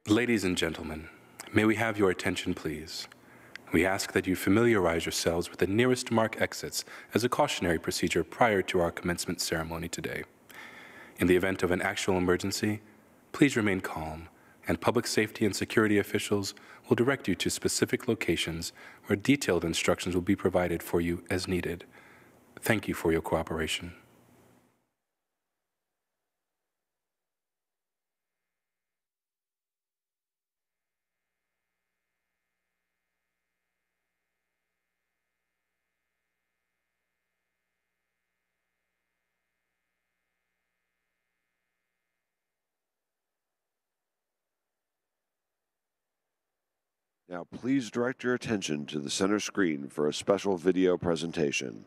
Ladies and gentlemen, may we have your attention, please? We ask that you familiarize yourselves with the nearest marked exits as a cautionary procedure prior to our commencement ceremony today. In the event of an actual emergency, please remain calm, and public safety and security officials will direct you to specific locations where detailed instructions will be provided for you as needed. Thank you for your cooperation. Now please direct your attention to the center screen for a special video presentation.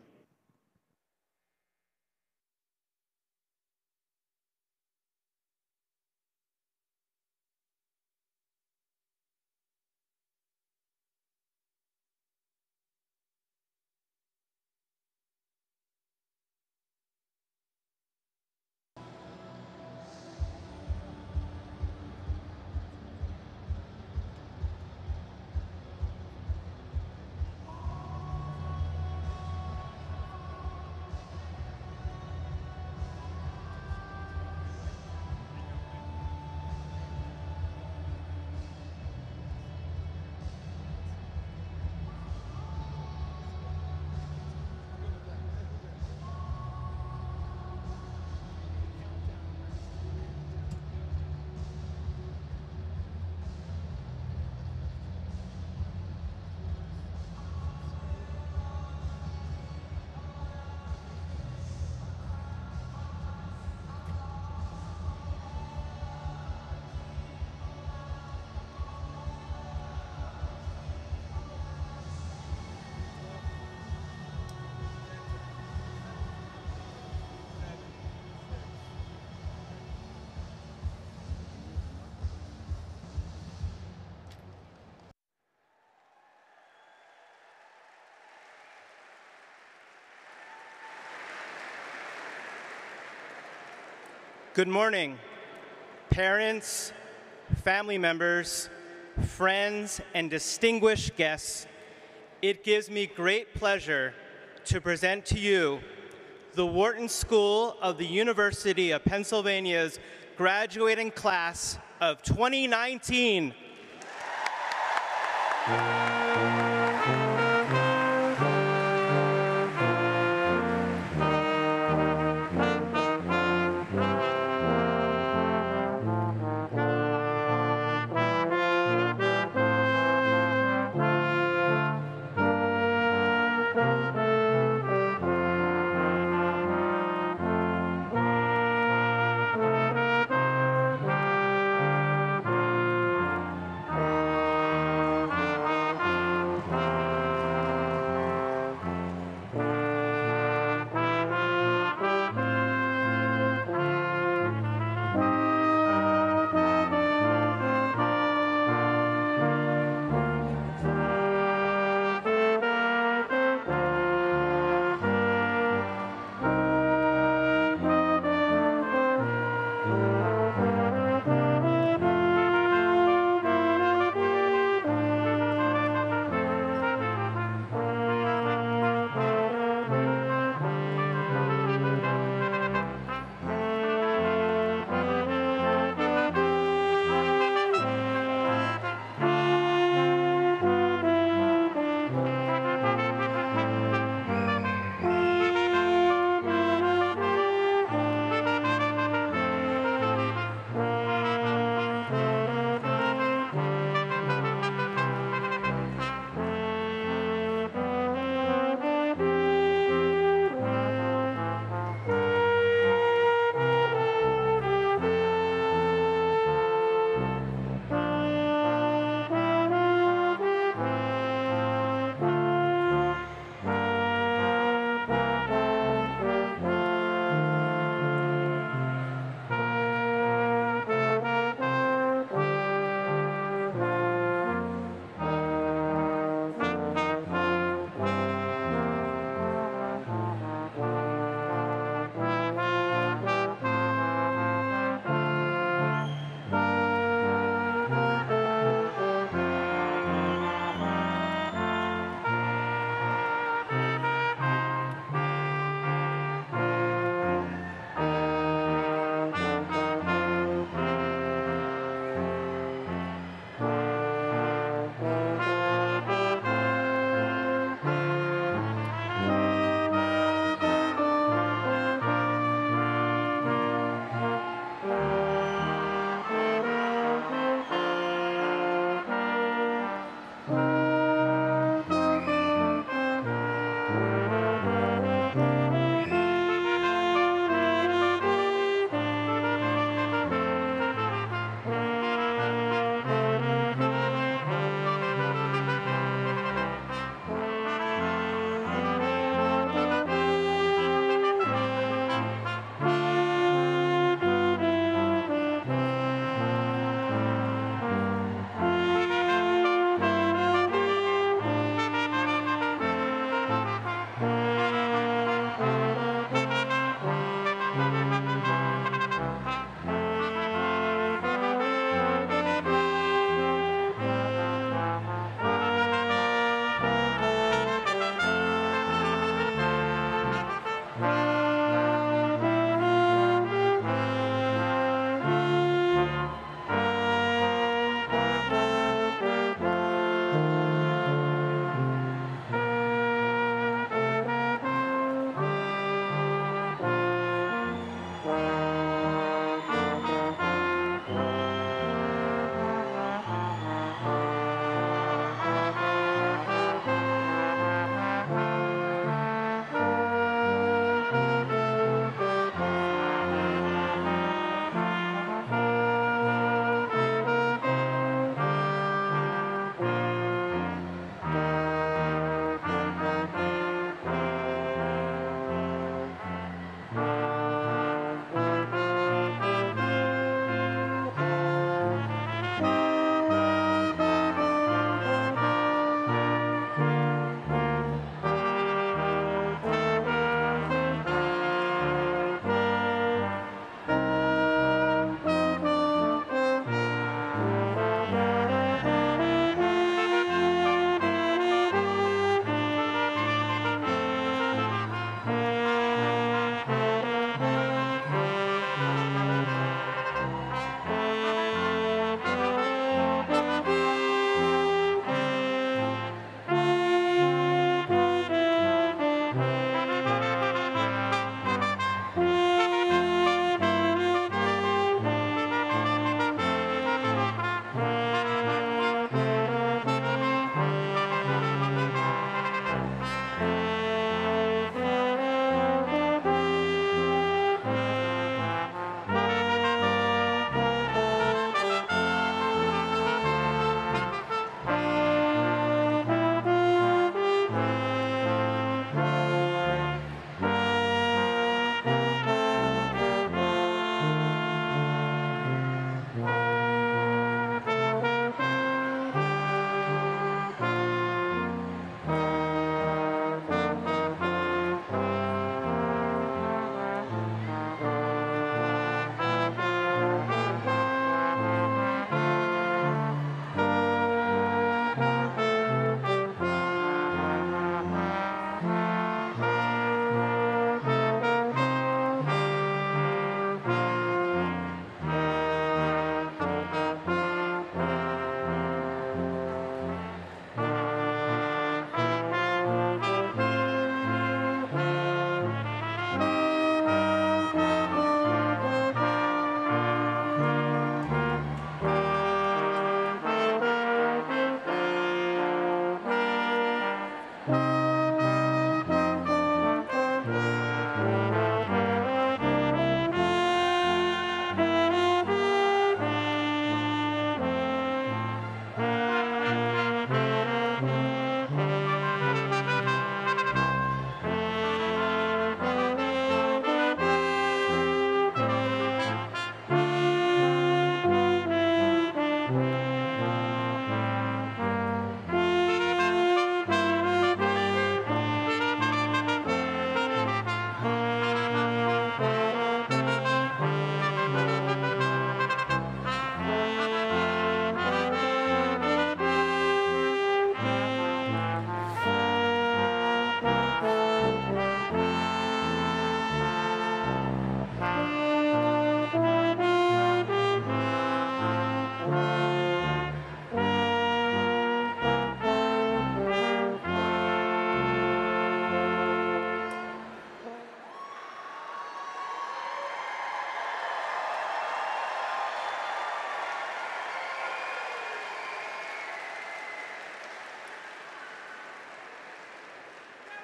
Good morning, parents, family members, friends, and distinguished guests. It gives me great pleasure to present to you the Wharton School of the University of Pennsylvania's graduating class of 2019.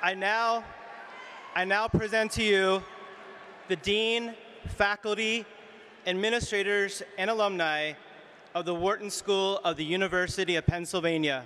I now present to you the Dean, faculty, administrators, and alumni of the Wharton School of the University of Pennsylvania.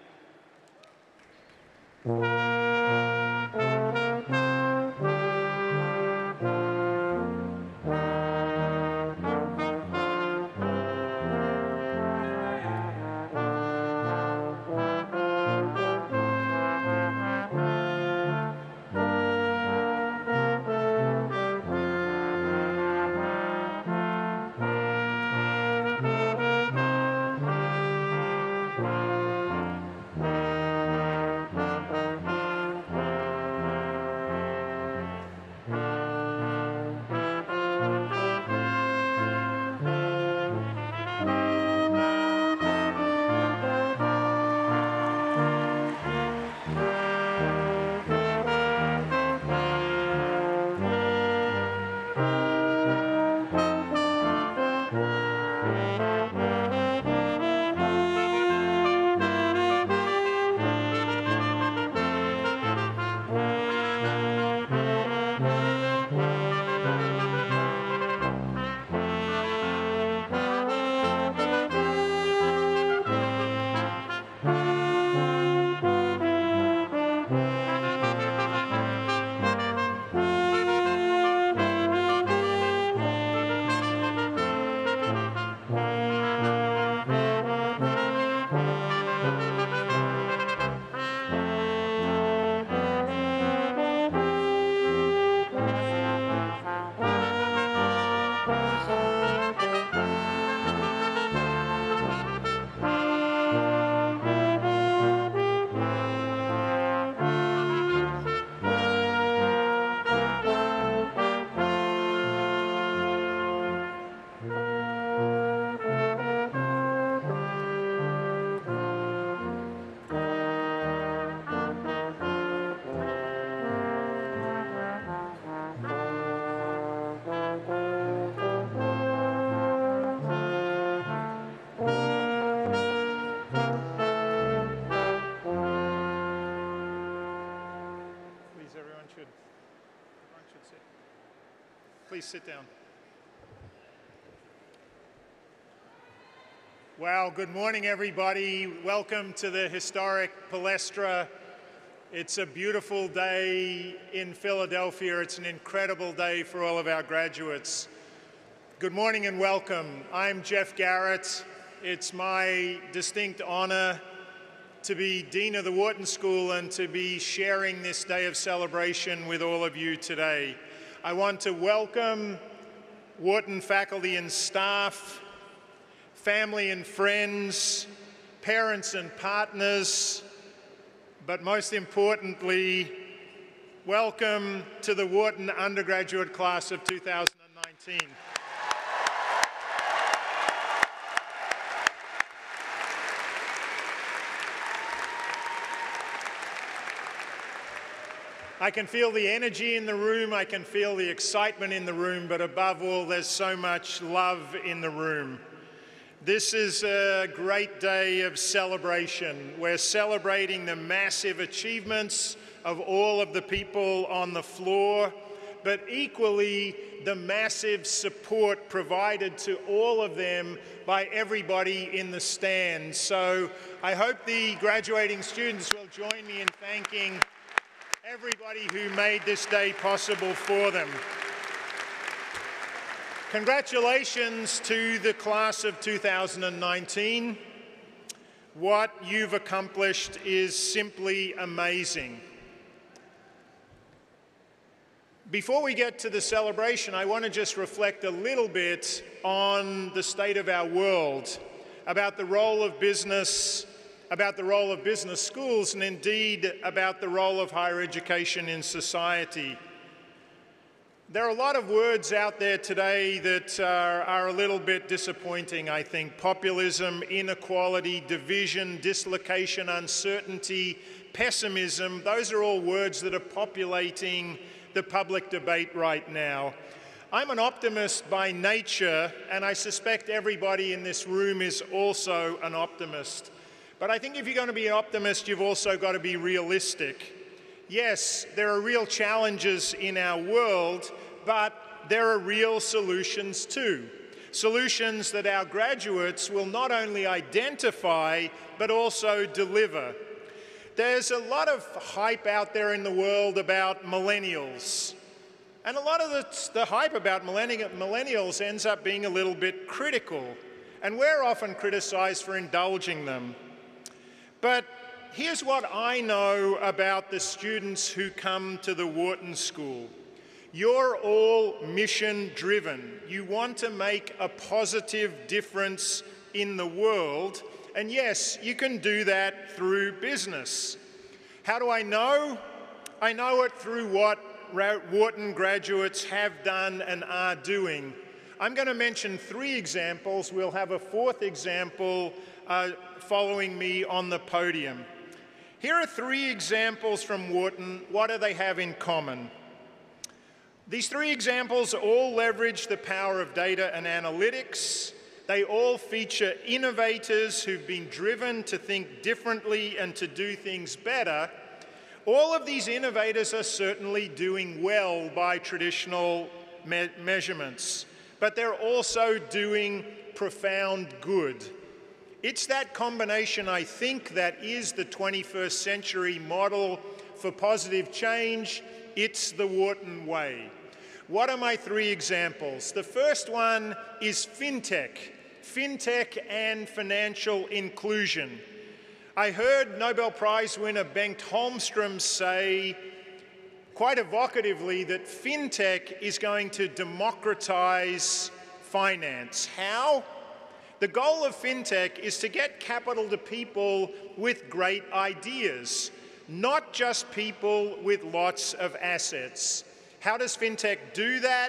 Please sit down. Wow, good morning, everybody. Welcome to the historic Palestra. It's a beautiful day in Philadelphia. It's an incredible day for all of our graduates. Good morning and welcome. I'm Geoff Garrett. It's my distinct honor to be Dean of the Wharton School and to be sharing this day of celebration with all of you today. I want to welcome Wharton faculty and staff, family and friends, parents and partners, but most importantly, welcome to the Wharton Undergraduate Class of 2019. I can feel the energy in the room, I can feel the excitement in the room, but above all, there's so much love in the room. This is a great day of celebration. We're celebrating the massive achievements of all of the people on the floor, but equally the massive support provided to all of them by everybody in the stands. So I hope the graduating students will join me in thanking everybody who made this day possible for them. Congratulations to the class of 2019. What you've accomplished is simply amazing. Before we get to the celebration, I want to just reflect a little bit on the state of our world, about the role of business schools, and indeed about the role of higher education in society. There are a lot of words out there today that are a little bit disappointing, I think. Populism, inequality, division, dislocation, uncertainty, pessimism, those are all words that are populating the public debate right now. I'm an optimist by nature, and I suspect everybody in this room is also an optimist. But I think if you're going to be an optimist, you've also got to be realistic. Yes, there are real challenges in our world, but there are real solutions too. Solutions that our graduates will not only identify, but also deliver. There's a lot of hype out there in the world about millennials. And a lot of the hype about millennials ends up being a little bit critical. And we're often criticized for indulging them. But here's what I know about the students who come to the Wharton School. You're all mission-driven. You want to make a positive difference in the world. And yes, you can do that through business. How do I know? I know it through what Wharton graduates have done and are doing. I'm going to mention 3 examples. We'll have a 4th example following me on the podium. Here are 3 examples from Wharton. What do they have in common? These 3 examples all leverage the power of data and analytics. They all feature innovators who've been driven to think differently and to do things better. All of these innovators are certainly doing well by traditional measurements, but they're also doing profound good. It's that combination, I think, that is the 21st century model for positive change. It's the Wharton way. What are my 3 examples? The first one is fintech and financial inclusion. I heard Nobel Prize winner Bengt Holmström say quite evocatively that fintech is going to democratize finance. How? The goal of fintech is to get capital to people with great ideas, not just people with lots of assets. How does fintech do that?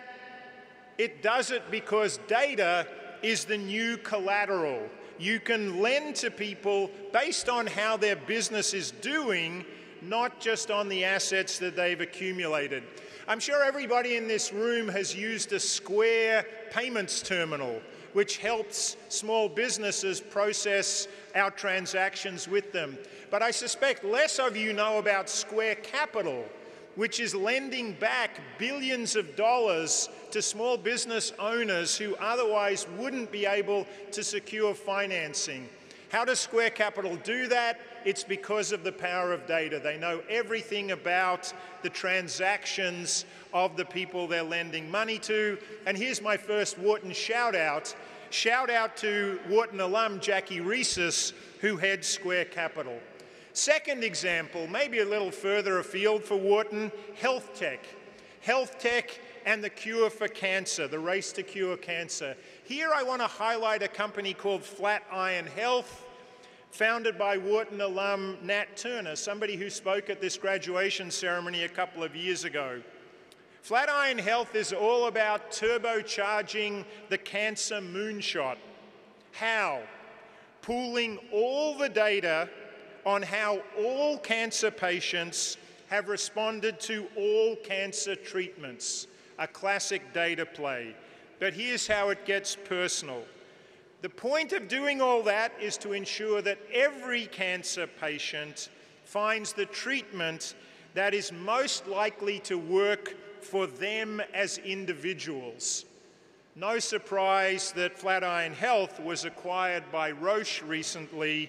It does it because data is the new collateral. You can lend to people based on how their business is doing, not just on the assets that they've accumulated. I'm sure everybody in this room has used a Square payments terminal, which helps small businesses process our transactions with them. But I suspect less of you know about Square Capital, which is lending back billions of dollars to small business owners who otherwise wouldn't be able to secure financing. How does Square Capital do that? It's because of the power of data. They know everything about the transactions of the people they're lending money to. And here's my first Wharton shout out. Shout out to Wharton alum Jackie Reeses, who heads Square Capital. Second example, maybe a little further afield for Wharton, health tech. Health tech and the cure for cancer, the race to cure cancer. Here I want to highlight a company called Flatiron Health, founded by Wharton alum Nat Turner, somebody who spoke at this graduation ceremony a couple of years ago. Flatiron Health is all about turbocharging the cancer moonshot. How? Pooling all the data on how all cancer patients have responded to all cancer treatments. A classic data play. But here's how it gets personal. The point of doing all that is to ensure that every cancer patient finds the treatment that is most likely to work for them as individuals. No surprise that Flatiron Health was acquired by Roche recently,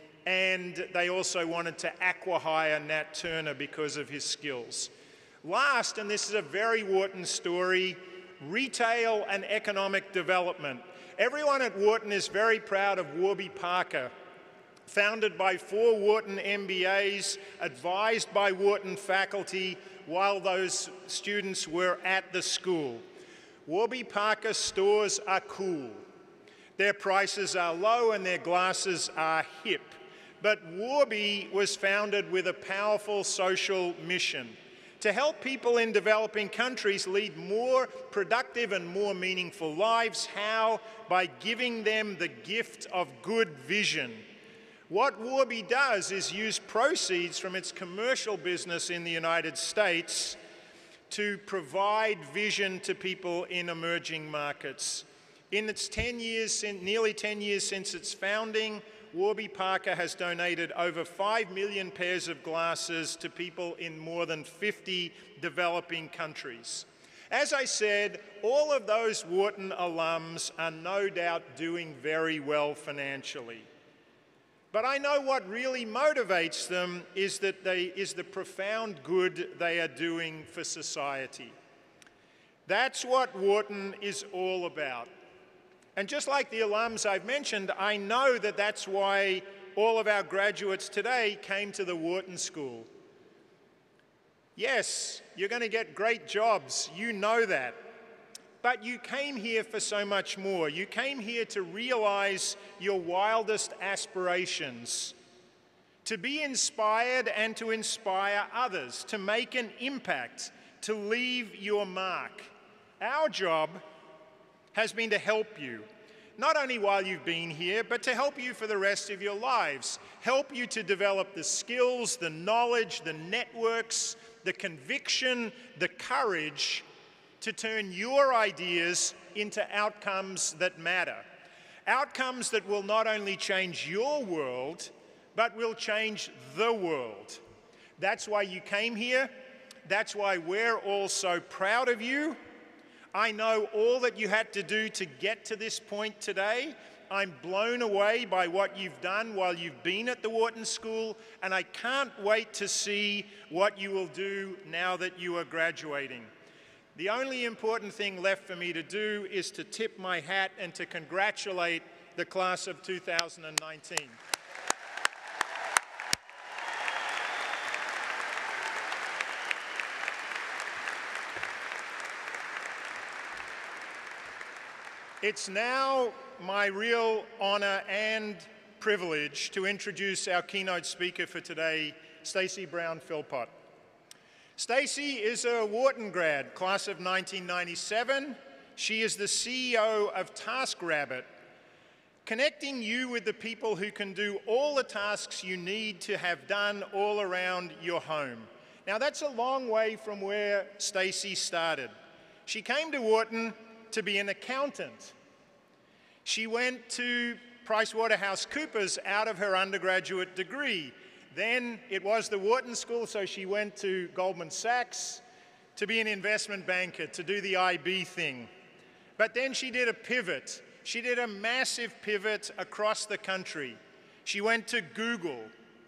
and they also wanted to acqui-hire Nat Turner because of his skills. Last, and this is a very Wharton story, retail and economic development. Everyone at Wharton is very proud of Warby Parker, founded by 4 Wharton MBAs, advised by Wharton faculty while those students were at the school. Warby Parker stores are cool. Their prices are low and their glasses are hip. But Warby was founded with a powerful social mission to help people in developing countries lead more productive and more meaningful lives. How? By giving them the gift of good vision. What Warby does is use proceeds from its commercial business in the United States to provide vision to people in emerging markets. In its 10 years, nearly 10 years since its founding, Warby Parker has donated over 5 million pairs of glasses to people in more than 50 developing countries. As I said, all of those Wharton alums are no doubt doing very well financially. But I know what really motivates them is the profound good they are doing for society. That's what Wharton is all about. And just like the alums I've mentioned, I know that that's why all of our graduates today came to the Wharton School. Yes, you're going to get great jobs, you know that. But you came here for so much more. You came here to realize your wildest aspirations, to be inspired and to inspire others, to make an impact, to leave your mark. Our job has been to help you, not only while you've been here, but to help you for the rest of your lives, help you to develop the skills, the knowledge, the networks, the conviction, the courage to turn your ideas into outcomes that matter. Outcomes that will not only change your world, but will change the world. That's why you came here. That's why we're all so proud of you. I know all that you had to do to get to this point today. I'm blown away by what you've done while you've been at the Wharton School, and I can't wait to see what you will do now that you are graduating. The only important thing left for me to do is to tip my hat and to congratulate the class of 2019. It's now my real honor and privilege to introduce our keynote speaker for today, Stacy Brown-Philpot. Stacy is a Wharton grad, class of 1997. She is the CEO of TaskRabbit, connecting you with the people who can do all the tasks you need to have done all around your home. Now, that's a long way from where Stacy started. She came to Wharton to be an accountant. She went to PricewaterhouseCoopers out of her undergraduate degree. Then it was the Wharton School, so she went to Goldman Sachs to be an investment banker, to do the IB thing. But then she did a pivot. She did a massive pivot across the country. She went to Google.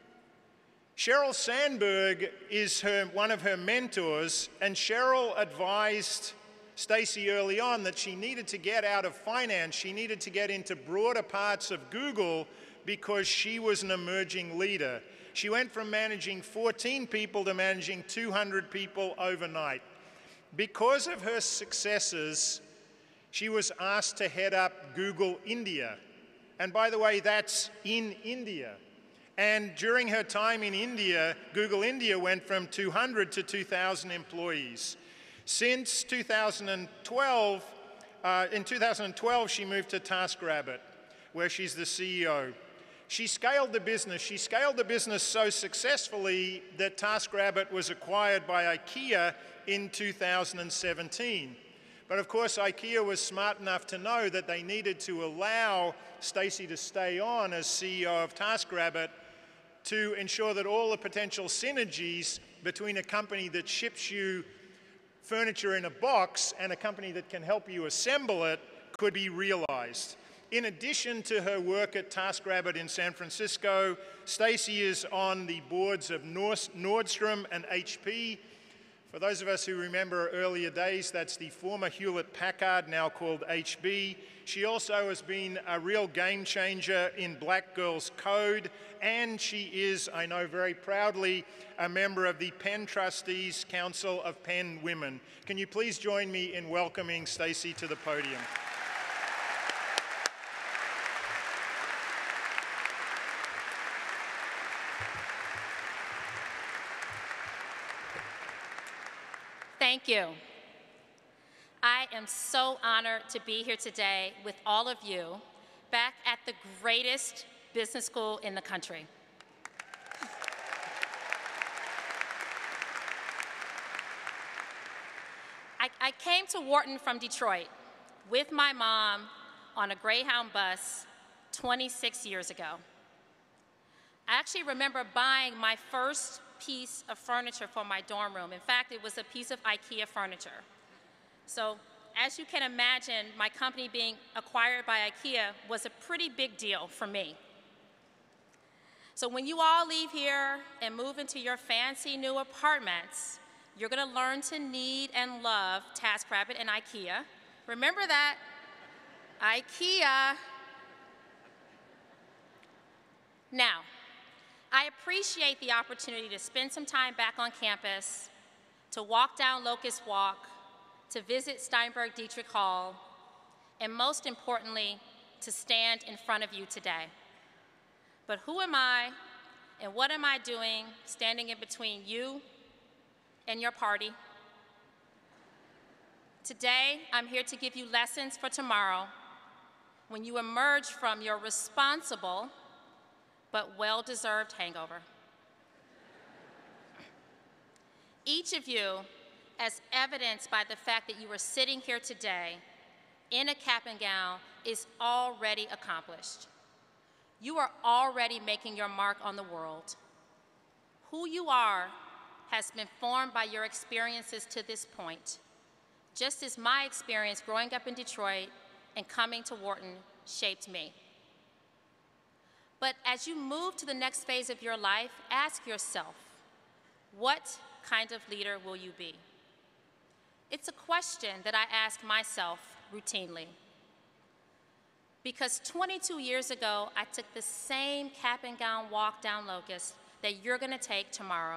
Sheryl Sandberg is one of her mentors, and Sheryl advised Stacy early on that she needed to get out of finance. She needed to get into broader parts of Google because she was an emerging leader. She went from managing 14 people to managing 200 people overnight. Because of her successes, she was asked to head up Google India. And by the way, that's in India. And during her time in India, Google India went from 200 to 2,000 employees. Since 2012, in 2012, she moved to TaskRabbit, where she's the CEO. She scaled the business. She scaled the business so successfully that TaskRabbit was acquired by IKEA in 2017. But of course, IKEA was smart enough to know that they needed to allow Stacy to stay on as CEO of TaskRabbit to ensure that all the potential synergies between a company that ships you furniture in a box and a company that can help you assemble it could be realized. In addition to her work at TaskRabbit in San Francisco, Stacy is on the boards of Nordstrom and HP. For those of us who remember earlier days, that's the former Hewlett-Packard, now called HB. She also has been a real game changer in Black Girls Code, and she is, I know very proudly, a member of the Penn Trustees Council of Penn Women. Can you please join me in welcoming Stacy to the podium? Thank you. I am so honored to be here today with all of you back at the greatest business school in the country. I came to Wharton from Detroit with my mom on a Greyhound bus 26 years ago. I actually remember buying my first piece of furniture for my dorm room. In fact, it was a piece of IKEA furniture. So as you can imagine, my company being acquired by IKEA was a pretty big deal for me. So when you all leave here and move into your fancy new apartments, you're going to learn to need and love TaskRabbit and IKEA. Remember that, IKEA. Now, I appreciate the opportunity to spend some time back on campus, to walk down Locust Walk, to visit Steinberg Dietrich Hall, and most importantly, to stand in front of you today. But who am I and what am I doing standing in between you and your party? Today, I'm here to give you lessons for tomorrow when you emerge from your responsible but well-deserved hangover. Each of you, as evidenced by the fact that you are sitting here today in a cap and gown, is already accomplished. You are already making your mark on the world. Who you are has been formed by your experiences to this point, just as my experience growing up in Detroit and coming to Wharton shaped me. But as you move to the next phase of your life, ask yourself, what kind of leader will you be? It's a question that I ask myself routinely. Because 22 years ago, I took the same cap and gown walk down Locust that you're going to take tomorrow.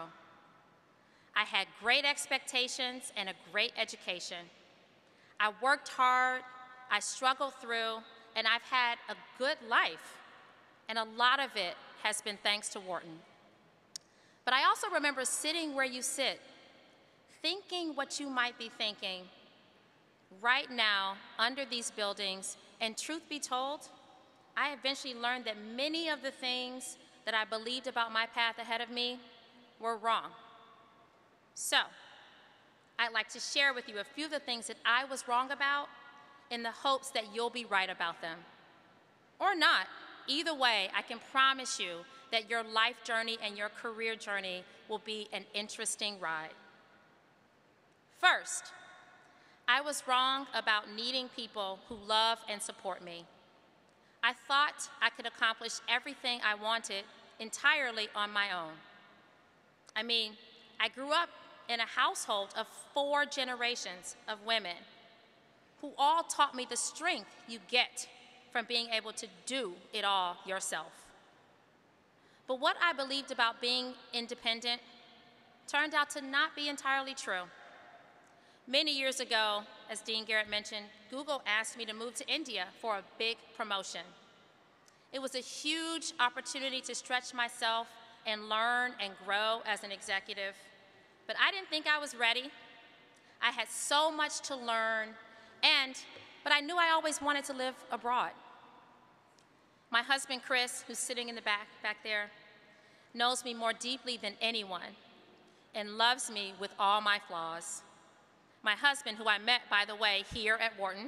I had great expectations and a great education. I worked hard, I struggled through, and I've had a good life. And a lot of it has been thanks to Wharton. But I also remember sitting where you sit, thinking what you might be thinking right now under these buildings, and truth be told, I eventually learned that many of the things that I believed about my path ahead of me were wrong. So, I'd like to share with you a few of the things that I was wrong about in the hopes that you'll be right about them. Or not. Either way, I can promise you that your life journey and your career journey will be an interesting ride. First, I was wrong about needing people who love and support me. I thought I could accomplish everything I wanted entirely on my own. I mean, I grew up in a household of 4 generations of women who all taught me the strength you get from being able to do it all yourself. But what I believed about being independent turned out to not be entirely true. Many years ago, as Dean Garrett mentioned, Google asked me to move to India for a big promotion. It was a huge opportunity to stretch myself and learn and grow as an executive, but I didn't think I was ready. I had so much to learn, but I knew I always wanted to live abroad. My husband, Chris, who's sitting in the back there, knows me more deeply than anyone and loves me with all my flaws. My husband, who I met, by the way, here at Wharton,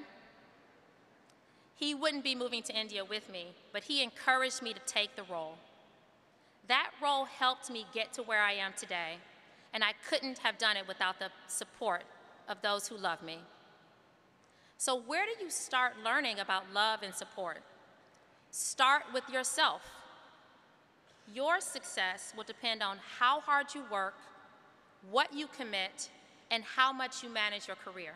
he wouldn't be moving to India with me, but he encouraged me to take the role. That role helped me get to where I am today, and I couldn't have done it without the support of those who love me. So where do you start learning about love and support? Start with yourself. Your success will depend on how hard you work, what you commit, and how much you manage your career.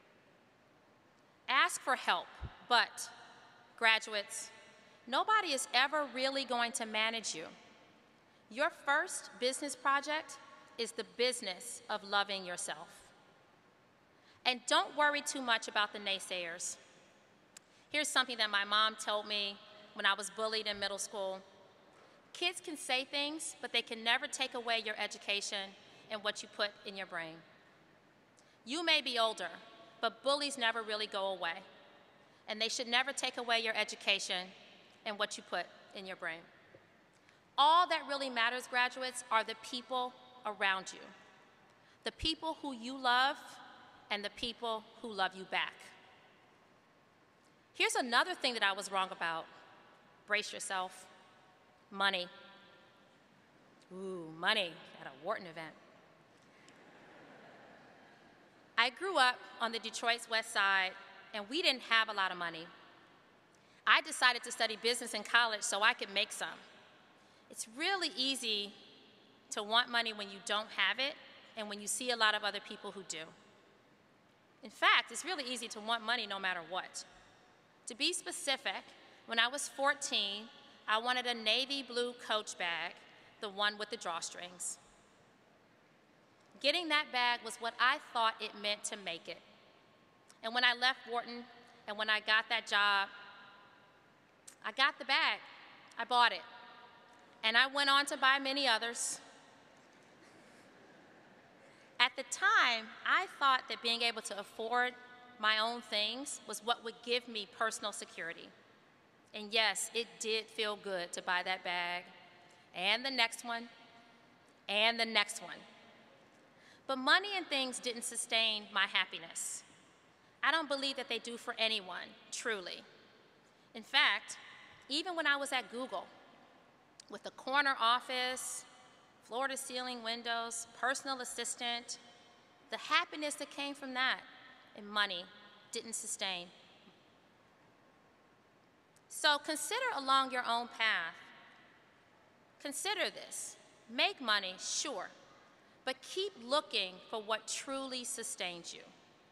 Ask for help, but graduates, nobody is ever really going to manage you. Your first business project is the business of loving yourself. And don't worry too much about the naysayers. Here's something that my mom told me when I was bullied in middle school. Kids can say things, but they can never take away your education and what you put in your brain. You may be older, but bullies never really go away. And they should never take away your education and what you put in your brain. All that really matters, graduates, are the people around you. The people who you love and the people who love you back. Here's another thing that I was wrong about. Brace yourself. Money. Ooh, money at a Wharton event. I grew up on the Detroit's West Side, and we didn't have a lot of money. I decided to study business in college so I could make some. It's really easy to want money when you don't have it and when you see a lot of other people who do. In fact, it's really easy to want money no matter what. To be specific, when I was 14, I wanted a navy blue Coach bag, the one with the drawstrings. Getting that bag was what I thought it meant to make it. And when I left Wharton and when I got that job, I got the bag. I bought it. And I went on to buy many others. At the time, I thought that being able to afford my own things was what would give me personal security. And yes, it did feel good to buy that bag, and the next one, and the next one. But money and things didn't sustain my happiness. I don't believe that they do for anyone, truly. In fact, even when I was at Google, with a corner office, floor-to-ceiling windows, personal assistant, the happiness that came from that and money didn't sustain. So consider along your own path. Consider this. Make money, sure, but keep looking for what truly sustains you.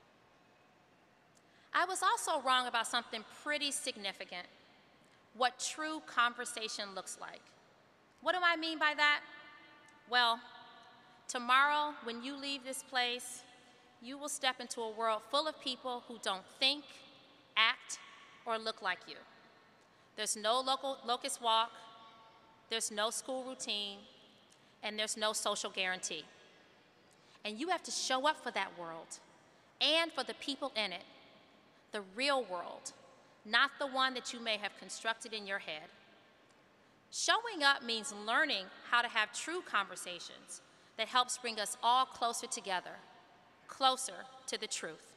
I was also wrong about something pretty significant, what true conversation looks like. What do I mean by that? Well, tomorrow when you leave this place, you will step into a world full of people who don't think, act, or look like you. There's no locust walk, there's no school routine, and there's no social guarantee. And you have to show up for that world and for the people in it, the real world, not the one that you may have constructed in your head. Showing up means learning how to have true conversations that helps bring us all closer together, closer to the truth.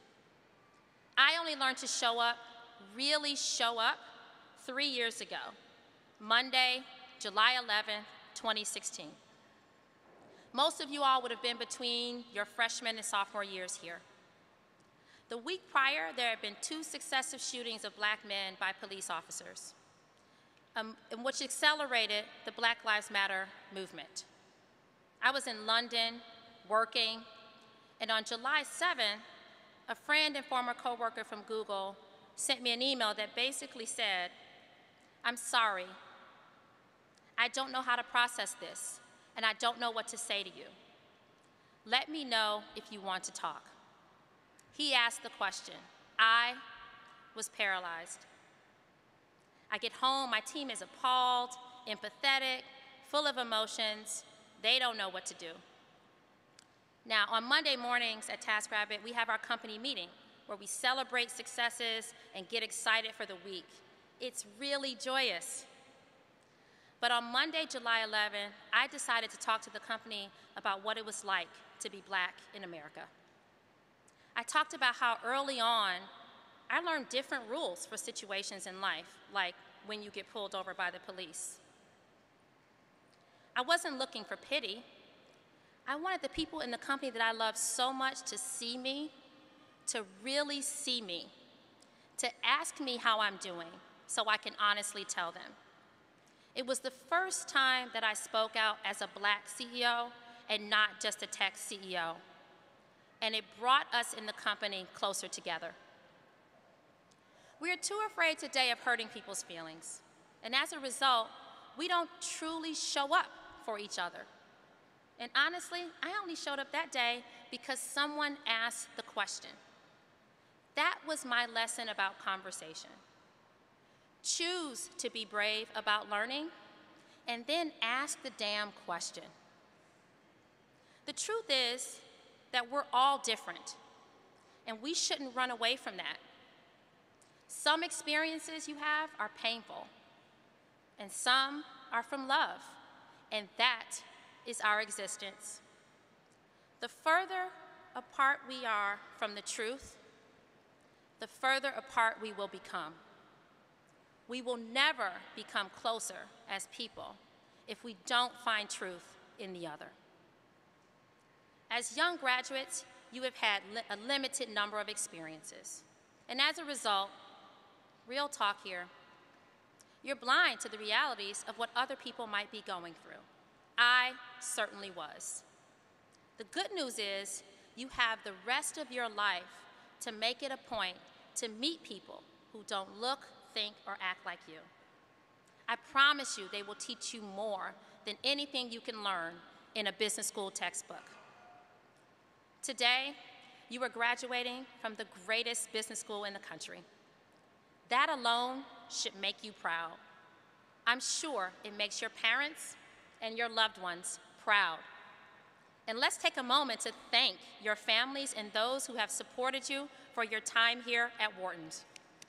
I only learned to show up, really show up, 3 years ago, Monday, July 11th, 2016. Most of you all would have been between your freshman and sophomore years here. The week prior, there had been 2 successive shootings of Black men by police officers, which accelerated the Black Lives Matter movement. I was in London working, and on July 7th, a friend and former coworker from Google sent me an email that basically said, "I'm sorry. I don't know how to process this, and I don't know what to say to you. Let me know if you want to talk." He asked the question. I was paralyzed. I get home, my team is appalled, empathetic, full of emotions. They don't know what to do. Now, on Monday mornings at TaskRabbit, we have our company meeting where we celebrate successes and get excited for the week. It's really joyous. But on Monday, July 11th, I decided to talk to the company about what it was like to be Black in America. I talked about how early on, I learned different rules for situations in life, like when you get pulled over by the police. I wasn't looking for pity. I wanted the people in the company that I love so much to see me, to really see me, to ask me how I'm doing so I can honestly tell them. It was the first time that I spoke out as a Black CEO and not just a tech CEO. And it brought us in the company closer together. We are too afraid today of hurting people's feelings. And as a result, we don't truly show up for each other. And honestly, I only showed up that day because someone asked the question. That was my lesson about conversation. Choose to be brave about learning, and then ask the damn question. The truth is that we're all different, and we shouldn't run away from that. Some experiences you have are painful, and some are from love, and that is our existence. The further apart we are from the truth, the further apart we will become. We will never become closer as people if we don't find truth in the other. As young graduates, you have had a limited number of experiences. And as a result, real talk here, you're blind to the realities of what other people might be going through. I certainly was. The good news is you have the rest of your life to make it a point to meet people who don't look, think, or act like you. I promise you they will teach you more than anything you can learn in a business school textbook. Today, you are graduating from the greatest business school in the country. That alone should make you proud. I'm sure it makes your parents and your loved ones proud. And let's take a moment to thank your families and those who have supported you for your time here at Wharton's.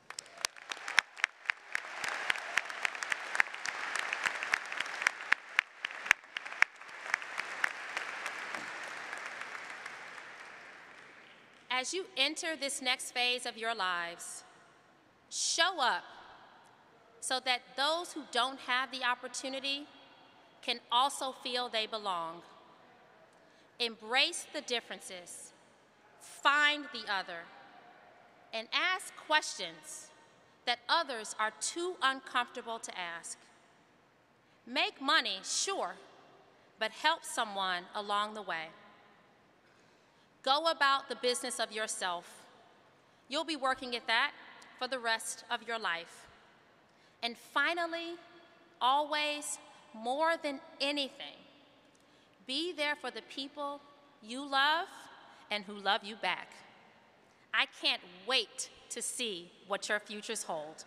As you enter this next phase of your lives, show up so that those who don't have the opportunity can also feel they belong. Embrace the differences, find the other, and ask questions that others are too uncomfortable to ask. Make money, sure, but help someone along the way. Go about the business of yourself. You'll be working at that for the rest of your life. And finally, always, more than anything, be there for the people you love and who love you back. I can't wait to see what your futures hold.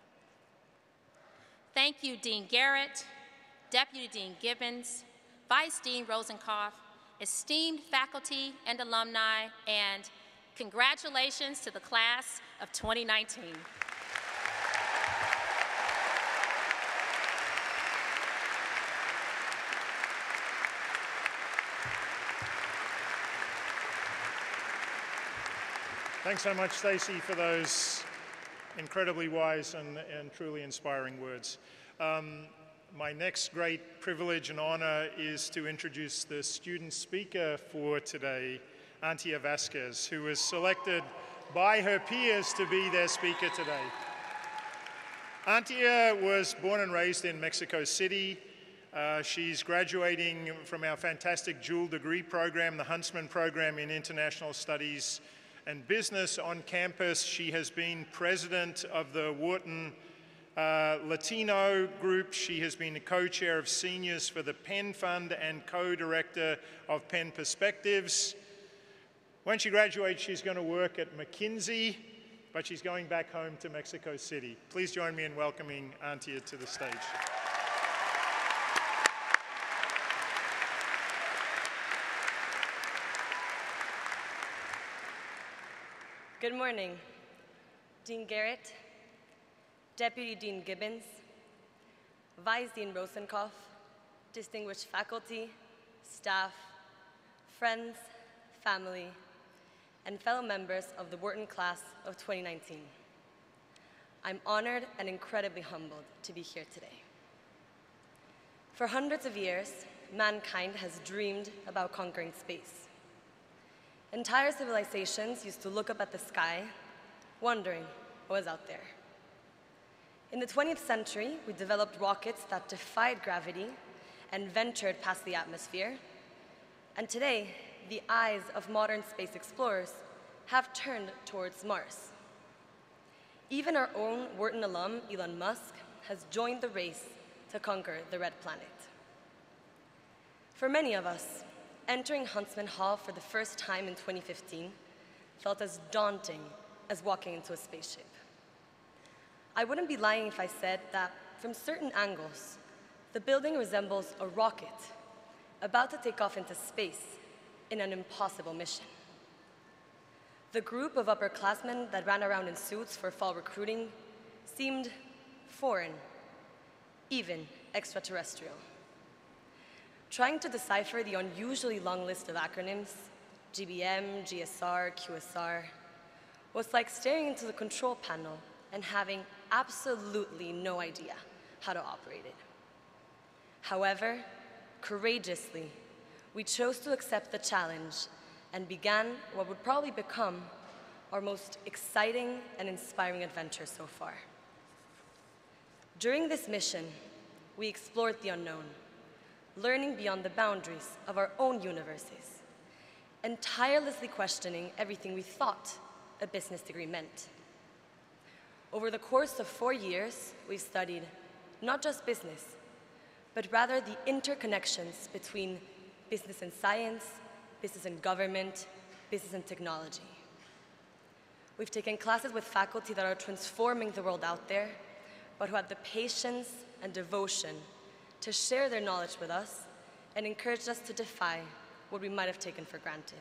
Thank you, Dean Garrett, Deputy Dean Gibbons, Vice Dean Rosenkopf, esteemed faculty and alumni, and congratulations to the class of 2019. Thanks so much, Stacy, for those incredibly wise and truly inspiring words. My next great privilege and honor is to introduce the student speaker for today, Antia Vasquez, who was selected by her peers to be their speaker today. Antia was born and raised in Mexico City. She's graduating from our fantastic dual degree program, the Huntsman Program in International Studies and Business on campus. She has been president of the Wharton Latino group. She has been the co-chair of seniors for the Penn Fund and co-director of Penn Perspectives. When she graduates, she's going to work at McKinsey, but she's going back home to Mexico City. Please join me in welcoming Antia to the stage. Good morning, Dean Garrett, Deputy Dean Gibbons, Vice Dean Rosenkopf, distinguished faculty, staff, friends, family, and fellow members of the Wharton class of 2019. I'm honored and incredibly humbled to be here today. For hundreds of years, mankind has dreamed about conquering space. Entire civilizations used to look up at the sky, wondering what was out there. In the 20th century, we developed rockets that defied gravity and ventured past the atmosphere. And today, the eyes of modern space explorers have turned towards Mars. Even our own Wharton alum, Elon Musk, has joined the race to conquer the red planet. For many of us, entering Huntsman Hall for the first time in 2015 felt as daunting as walking into a spaceship. I wouldn't be lying if I said that from certain angles, the building resembles a rocket about to take off into space in an impossible mission. The group of upperclassmen that ran around in suits for fall recruiting seemed foreign, even extraterrestrial. Trying to decipher the unusually long list of acronyms, GBM, GSR, QSR, was like staring into the control panel and having absolutely no idea how to operate it. However, courageously, we chose to accept the challenge and began what would probably become our most exciting and inspiring adventure so far. During this mission, we explored the unknown, learning beyond the boundaries of our own universes, and tirelessly questioning everything we thought a business degree meant. Over the course of 4 years, we've studied not just business, but rather the interconnections between business and science, business and government, business and technology. We've taken classes with faculty that are transforming the world out there, but who had the patience and devotion to share their knowledge with us and encouraged us to defy what we might have taken for granted.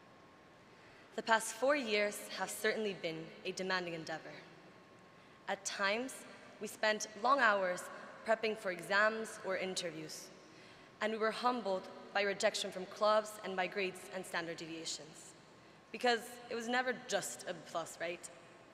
The past 4 years have certainly been a demanding endeavor. At times, we spent long hours prepping for exams or interviews, and we were humbled by rejection from clubs and by grades and standard deviations, because it was never just a plus, right?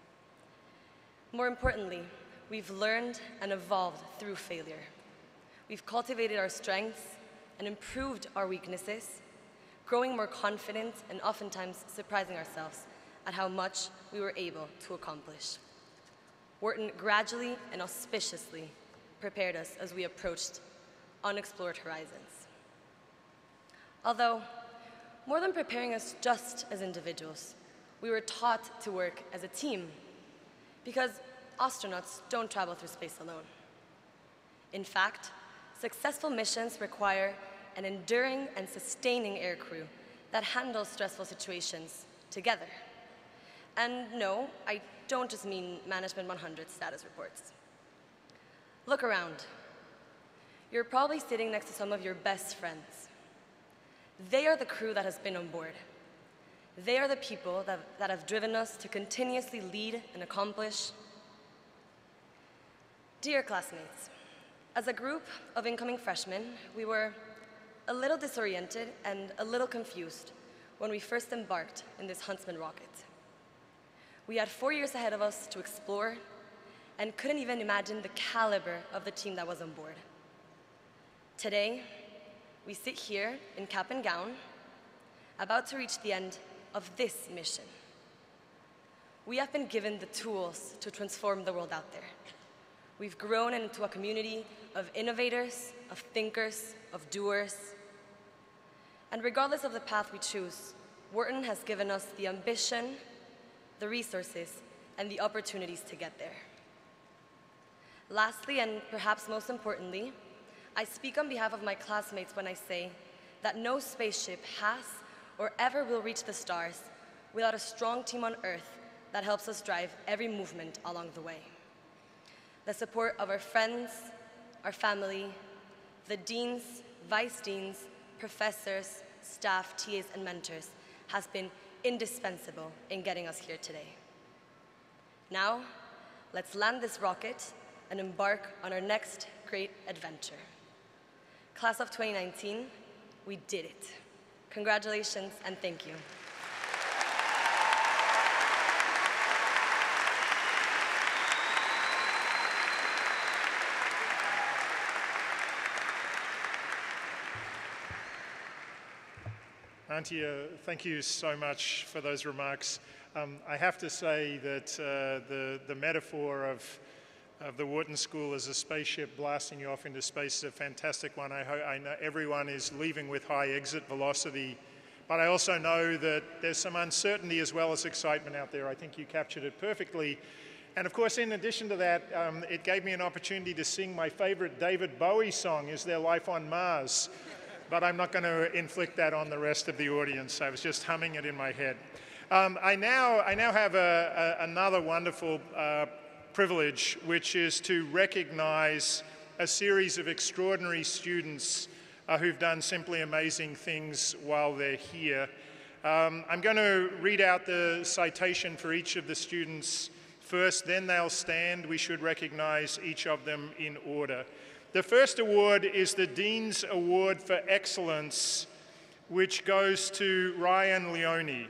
More importantly, we've learned and evolved through failure. We've cultivated our strengths and improved our weaknesses, growing more confident and oftentimes surprising ourselves at how much we were able to accomplish. Wharton gradually and auspiciously prepared us as we approached unexplored horizons. Although, more than preparing us just as individuals, we were taught to work as a team, because astronauts don't travel through space alone. In fact, successful missions require an enduring and sustaining aircrew that handles stressful situations together. And no, I don't just mean Management 100 status reports. Look around. You're probably sitting next to some of your best friends. They are the crew that has been on board. They are the people that have driven us to continuously lead and accomplish. Dear classmates, as a group of incoming freshmen, we were a little disoriented and a little confused when we first embarked in this Huntsman rocket. We had 4 years ahead of us to explore and couldn't even imagine the caliber of the team that was on board. Today, we sit here in cap and gown, about to reach the end of this mission. We have been given the tools to transform the world out there. We've grown into a community of innovators, of thinkers, of doers. And regardless of the path we choose, Wharton has given us the ambition, the resources, and the opportunities to get there. Lastly, and perhaps most importantly, I speak on behalf of my classmates when I say that no spaceship has or ever will reach the stars without a strong team on Earth that helps us drive every movement along the way. The support of our friends, our family, the deans, vice deans, professors, staff, TAs, and mentors has been indispensable in getting us here today. Now, let's land this rocket and embark on our next great adventure. Class of 2019, we did it. Congratulations and thank you. Antia, thank you so much for those remarks. I have to say that the metaphor of the Wharton School as a spaceship blasting you off into space is a fantastic one. I know everyone is leaving with high exit velocity, but I also know that there's some uncertainty as well as excitement out there. I think you captured it perfectly. And of course, in addition to that, it gave me an opportunity to sing my favorite David Bowie song, Is There Life on Mars? But I'm not going to inflict that on the rest of the audience. I was just humming it in my head. I now have another wonderful privilege, which is to recognize a series of extraordinary students who've done simply amazing things while they're here. I'm going to read out the citation for each of the students first, then they'll stand. We should recognize each of them in order. The first award is the Dean's Award for Excellence, which goes to Ryan Leone.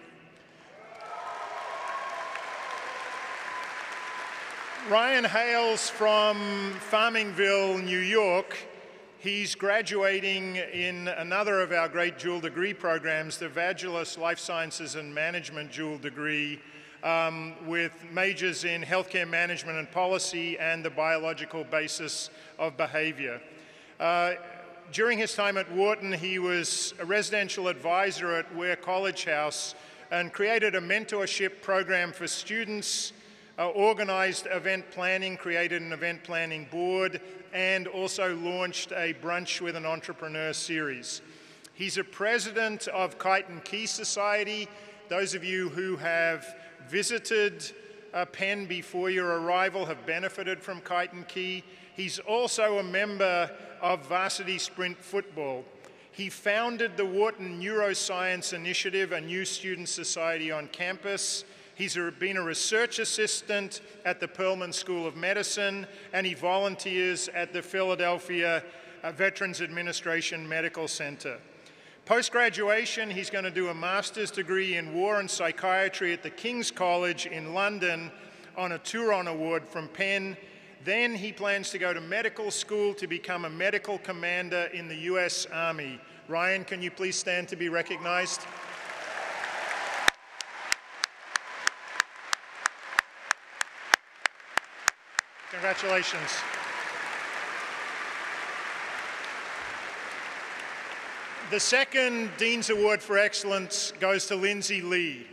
Ryan hails from Farmingville, New York. He's graduating in another of our great dual degree programs, the Vagelos Life Sciences and Management dual degree, with majors in healthcare management and policy and the biological basis of behavior. During his time at Wharton, he was a residential advisor at Ware College House and created a mentorship program for students, organized event planning, created an event planning board, and also launched a Brunch with an Entrepreneur series. He's a president of Kite and Key Society. Those of you who have visited Penn before your arrival have benefited from Kite and Key. He's also a member of Varsity Sprint Football. He founded the Wharton Neuroscience Initiative, a new student society on campus. He's been a research assistant at the Perlman School of Medicine, and he volunteers at the Philadelphia Veterans Administration Medical Center. Post-graduation, he's going to do a master's degree in war and psychiatry at the King's College in London on a Turon Award from Penn. Then he plans to go to medical school to become a medical commander in the US Army. Ryan, can you please stand to be recognized? Congratulations. The second Dean's Award for Excellence goes to Lindsay Lee.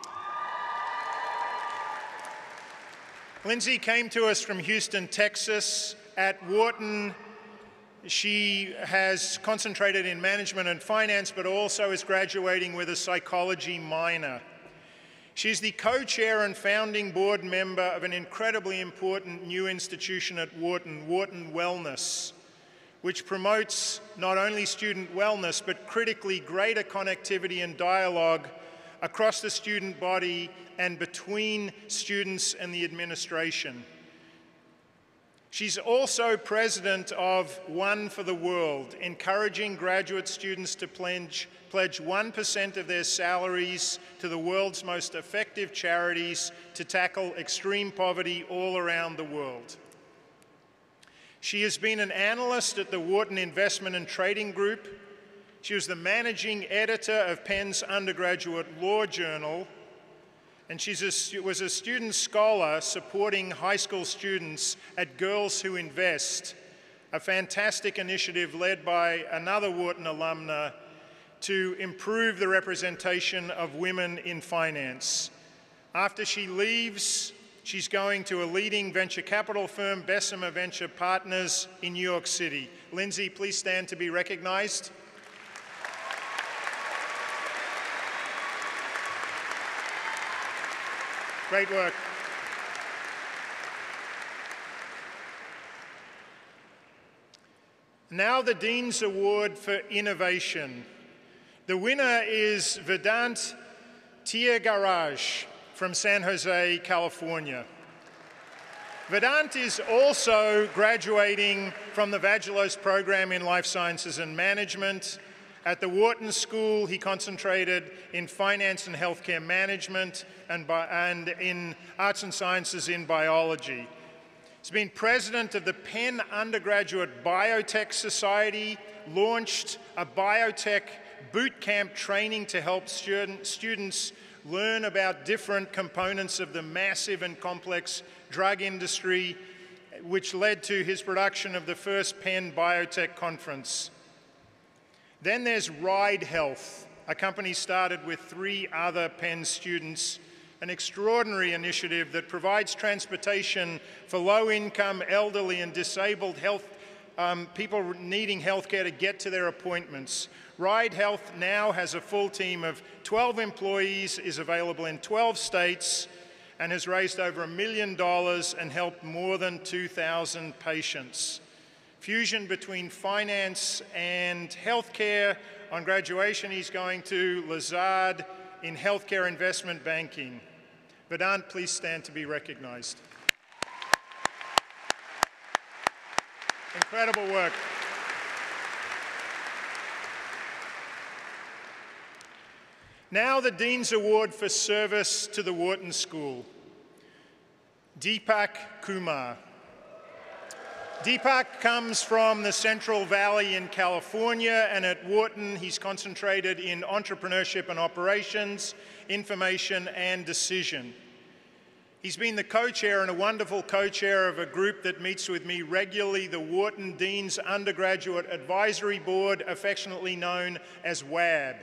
Lindsay came to us from Houston, Texas. At Wharton, she has concentrated in management and finance, but also is graduating with a psychology minor. She's the co-chair and founding board member of an incredibly important new institution at Wharton, Wharton Wellness, which promotes not only student wellness, but critically greater connectivity and dialogue across the student body and between students and the administration. She's also president of One for the World, encouraging graduate students to pledge 1% of their salaries to the world's most effective charities to tackle extreme poverty all around the world. She has been an analyst at the Wharton Investment and Trading Group. She was the managing editor of Penn's undergraduate law journal, and she was a student scholar supporting high school students at Girls Who Invest, a fantastic initiative led by another Wharton alumna to improve the representation of women in finance. After she leaves, she's going to a leading venture capital firm, Bessemer Venture Partners, in New York City. Lindsay, please stand to be recognized. Great work. Now the Dean's Award for Innovation. The winner is Vedant Tiagaraj from San Jose, California. Vedant is also graduating from the Vagelos program in Life Sciences and Management. At the Wharton School, he concentrated in finance and healthcare management and in arts and sciences in biology. He's been president of the Penn Undergraduate Biotech Society, launched a biotech boot camp training to help students learn about different components of the massive and complex drug industry, which led to his production of the first Penn Biotech Conference. Then there's Ride Health, a company started with 3 other Penn students, an extraordinary initiative that provides transportation for low-income, elderly, and disabled people needing health care to get to their appointments. Ride Health now has a full team of 12 employees, is available in 12 states, and has raised over $1 million and helped more than 2,000 patients. Fusion between finance and healthcare. On graduation, he's going to Lazard in healthcare investment banking. Vedant, please stand to be recognized. Incredible work. Now the Dean's Award for Service to the Wharton School. Deepak Kumar. Deepak comes from the Central Valley in California, and at Wharton he's concentrated in entrepreneurship and operations, information and decision. He's been the co-chair and a wonderful co-chair of a group that meets with me regularly, the Wharton Dean's Undergraduate Advisory Board, affectionately known as WAB.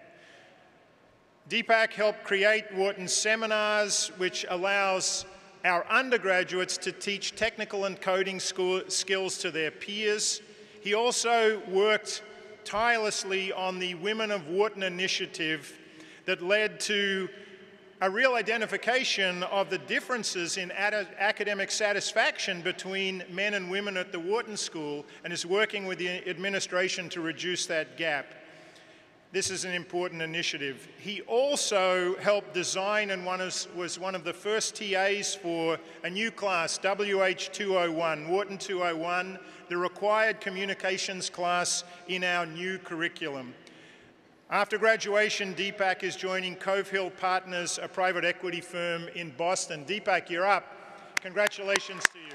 Deepak helped create Wharton seminars, which allows our undergraduates to teach technical and coding skills to their peers. He also worked tirelessly on the Women of Wharton initiative that led to a real identification of the differences in academic satisfaction between men and women at the Wharton School, and is working with the administration to reduce that gap. This is an important initiative. He also helped design and was one of the first TAs for a new class, WH201, Wharton 201, the required communications class in our new curriculum. After graduation, Deepak is joining Cove Hill Partners, a private equity firm in Boston. Deepak, you're up. Congratulations to you.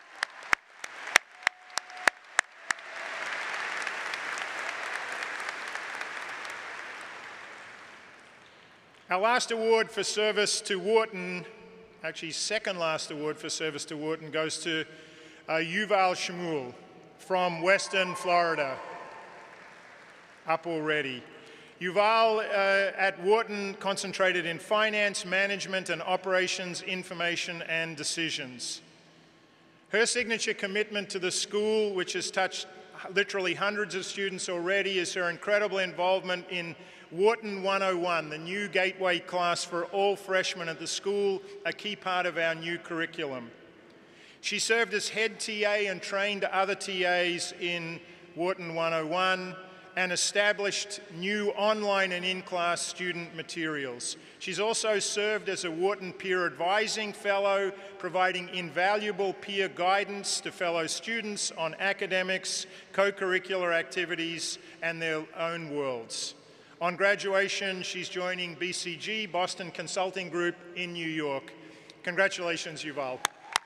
Our last award for service to Wharton, actually second last award for service to Wharton, goes to Yuval Shmuel from Western Florida. Up already. Yuval at Wharton concentrated in finance, management, and operations, information, and decisions. Her signature commitment to the school, which has touched literally hundreds of students already, is her incredible involvement in Wharton 101, the new gateway class for all freshmen at the school, a key part of our new curriculum. She served as head TA and trained other TAs in Wharton 101 and established new online and in-class student materials. She's also served as a Wharton Peer Advising Fellow, providing invaluable peer guidance to fellow students on academics, co-curricular activities, and their own worlds. On graduation, she's joining BCG, Boston Consulting Group in New York. Congratulations, Yuval.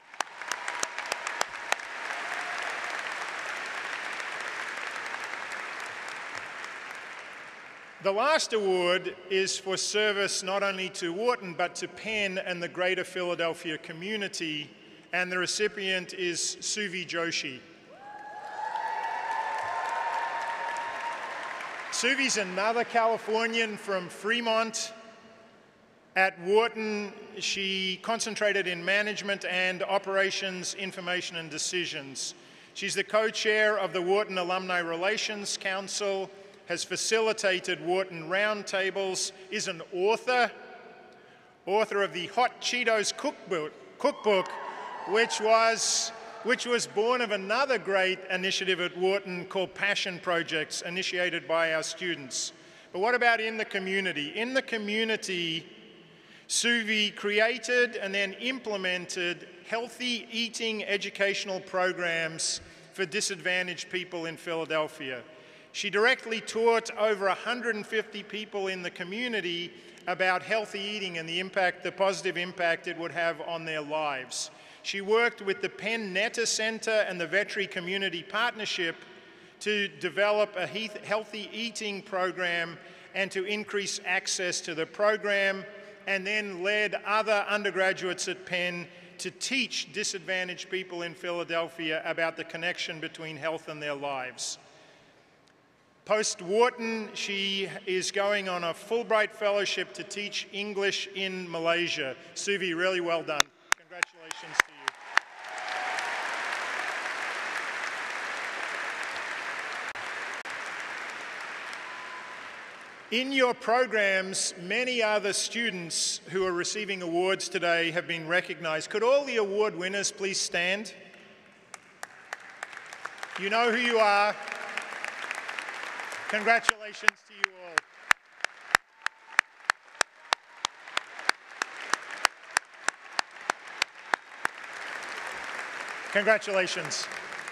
The last award is for service not only to Wharton, but to Penn and the greater Philadelphia community, and the recipient is Suvi Joshi. Suvi's another Californian from Fremont. At Wharton, she concentrated in management and operations, information, and decisions. She's the co-chair of the Wharton Alumni Relations Council, has facilitated Wharton roundtables, is an author of the Hot Cheetos cookbook, which was born of another great initiative at Wharton called Passion Projects, initiated by our students. But what about in the community? In the community, Suvi created and then implemented healthy eating educational programs for disadvantaged people in Philadelphia. She directly taught over 150 people in the community about healthy eating and the positive impact it would have on their lives. She worked with the Penn Netta Center and the Veterinary Community Partnership to develop a healthy eating program and to increase access to the program, and then led other undergraduates at Penn to teach disadvantaged people in Philadelphia about the connection between health and their lives. Post-Wharton, she is going on a Fulbright Fellowship to teach English in Malaysia. Suvi, really well done. Congratulations to you. In your programs, many other students who are receiving awards today have been recognized. Could all the award winners please stand? You know who you are. Congratulations to you all. Congratulations.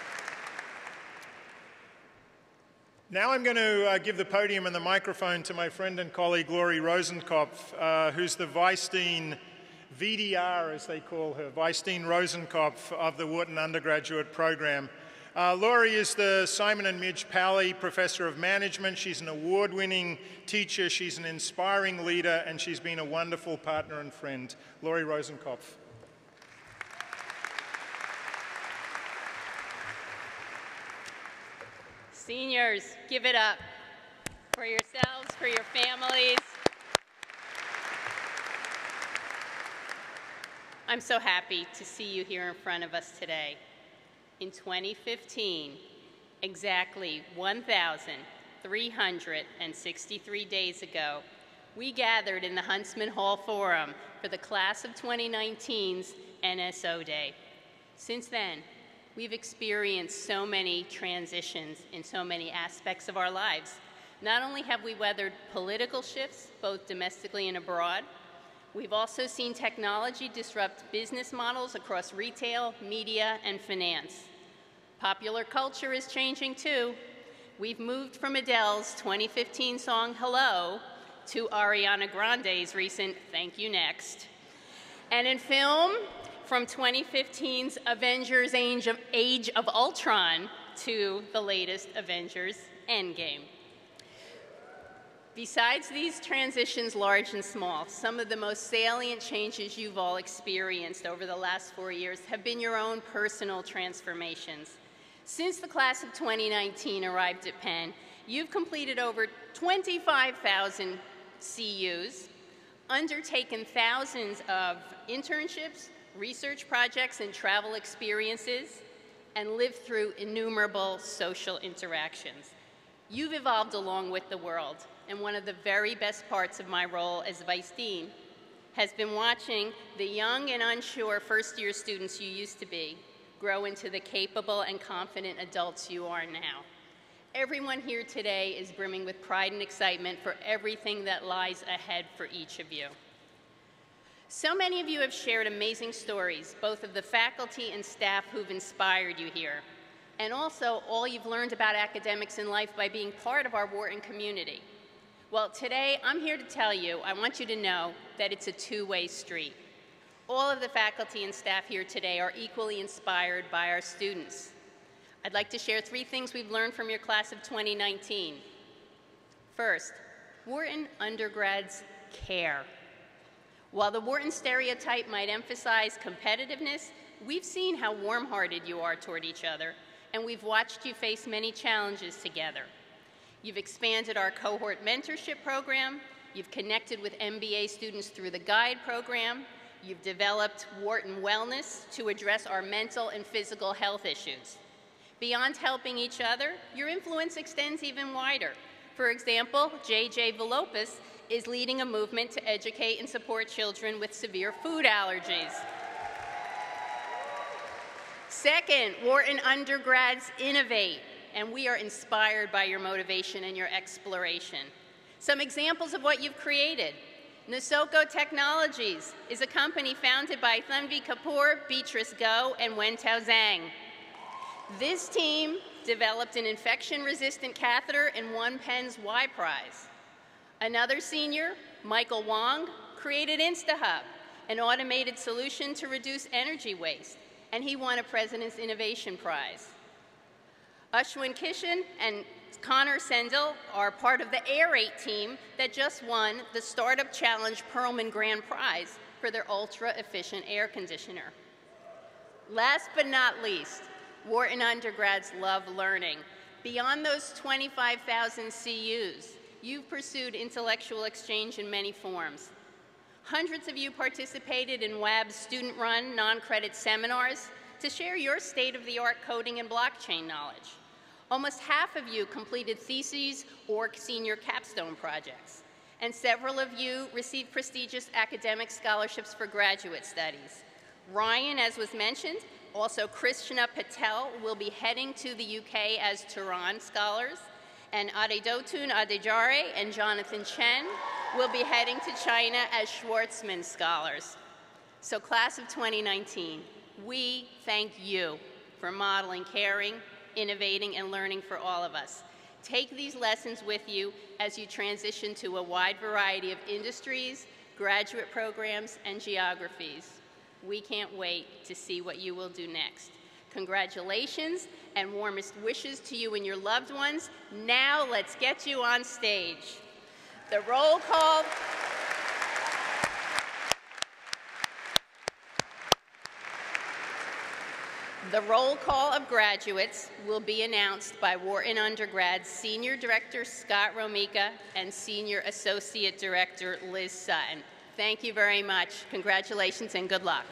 Now I'm going to give the podium and the microphone to my friend and colleague, Laurie Rosenkopf, who's the Vice Dean VDR, as they call her, Vice Dean Rosenkopf of the Wharton Undergraduate Program. Laurie is the Simon and Midge Pally Professor of Management. She's an award-winning teacher, she's an inspiring leader, and she's been a wonderful partner and friend. Laurie Rosenkopf. Seniors, give it up for yourselves, for your families. I'm so happy to see you here in front of us today. In 2015, exactly 1,363 days ago, we gathered in the Huntsman Hall Forum for the Class of 2019's NSO Day. Since then, we've experienced so many transitions in so many aspects of our lives. Not only have we weathered political shifts, both domestically and abroad, we've also seen technology disrupt business models across retail, media, and finance. Popular culture is changing too. We've moved from Adele's 2015 song, Hello, to Ariana Grande's recent Thank You Next. And in film, from 2015's Avengers Age of Ultron to the latest Avengers Endgame. Besides these transitions, large and small, some of the most salient changes you've all experienced over the last 4 years have been your own personal transformations. Since the class of 2019 arrived at Penn, you've completed over 25,000 CUs, undertaken thousands of internships, research projects, and travel experiences, and lived through innumerable social interactions. You've evolved along with the world. And one of the very best parts of my role as Vice Dean has been watching the young and unsure first-year students you used to be grow into the capable and confident adults you are now. Everyone here today is brimming with pride and excitement for everything that lies ahead for each of you. So many of you have shared amazing stories, both of the faculty and staff who've inspired you here, and also all you've learned about academics in life by being part of our Wharton community. Well, today I'm here to tell you, I want you to know that it's a two-way street. All of the faculty and staff here today are equally inspired by our students. I'd like to share 3 things we've learned from your class of 2019. First, Wharton undergrads care. While the Wharton stereotype might emphasize competitiveness, we've seen how warm-hearted you are toward each other, and we've watched you face many challenges together. You've expanded our cohort mentorship program, you've connected with MBA students through the GUIDE program, you've developed Wharton Wellness to address our mental and physical health issues. Beyond helping each other, your influence extends even wider. For example, J.J. Villopas is leading a movement to educate and support children with severe food allergies. Second, Wharton undergrads innovate, and we are inspired by your motivation and your exploration. Some examples of what you've created. Nosoko Technologies is a company founded by Thanvi Kapoor, Beatrice Go, and Wentao Zhang. This team developed an infection-resistant catheter and won Penn's Y Prize. Another senior, Michael Wong, created InstaHub, an automated solution to reduce energy waste, and he won a President's Innovation Prize. Ashwin Kishan and Connor Sendel are part of the Air8 team that just won the Startup Challenge Perlman Grand Prize for their ultra-efficient air conditioner. Last but not least, Wharton undergrads love learning. Beyond those 25,000 CUs, you've pursued intellectual exchange in many forms. Hundreds of you participated in WAB's student-run, non-credit seminars to share your state-of-the-art coding and blockchain knowledge. Almost half of you completed theses or senior capstone projects, and several of you received prestigious academic scholarships for graduate studies. Ryan, as was mentioned, also Krishna Patel will be heading to the UK as Turan scholars, and Adedotun Adejare and Jonathan Chen will be heading to China as Schwartzman scholars. So class of 2019, we thank you for modeling caring, innovating, and learning for all of us. Take these lessons with you as you transition to a wide variety of industries, graduate programs, and geographies. We can't wait to see what you will do next. Congratulations and warmest wishes to you and your loved ones. Now let's get you on stage. The roll call. The roll call of graduates will be announced by Wharton Undergrad's Senior Director Scott Romica and Senior Associate Director Liz Sutton. Thank you very much. Congratulations and good luck.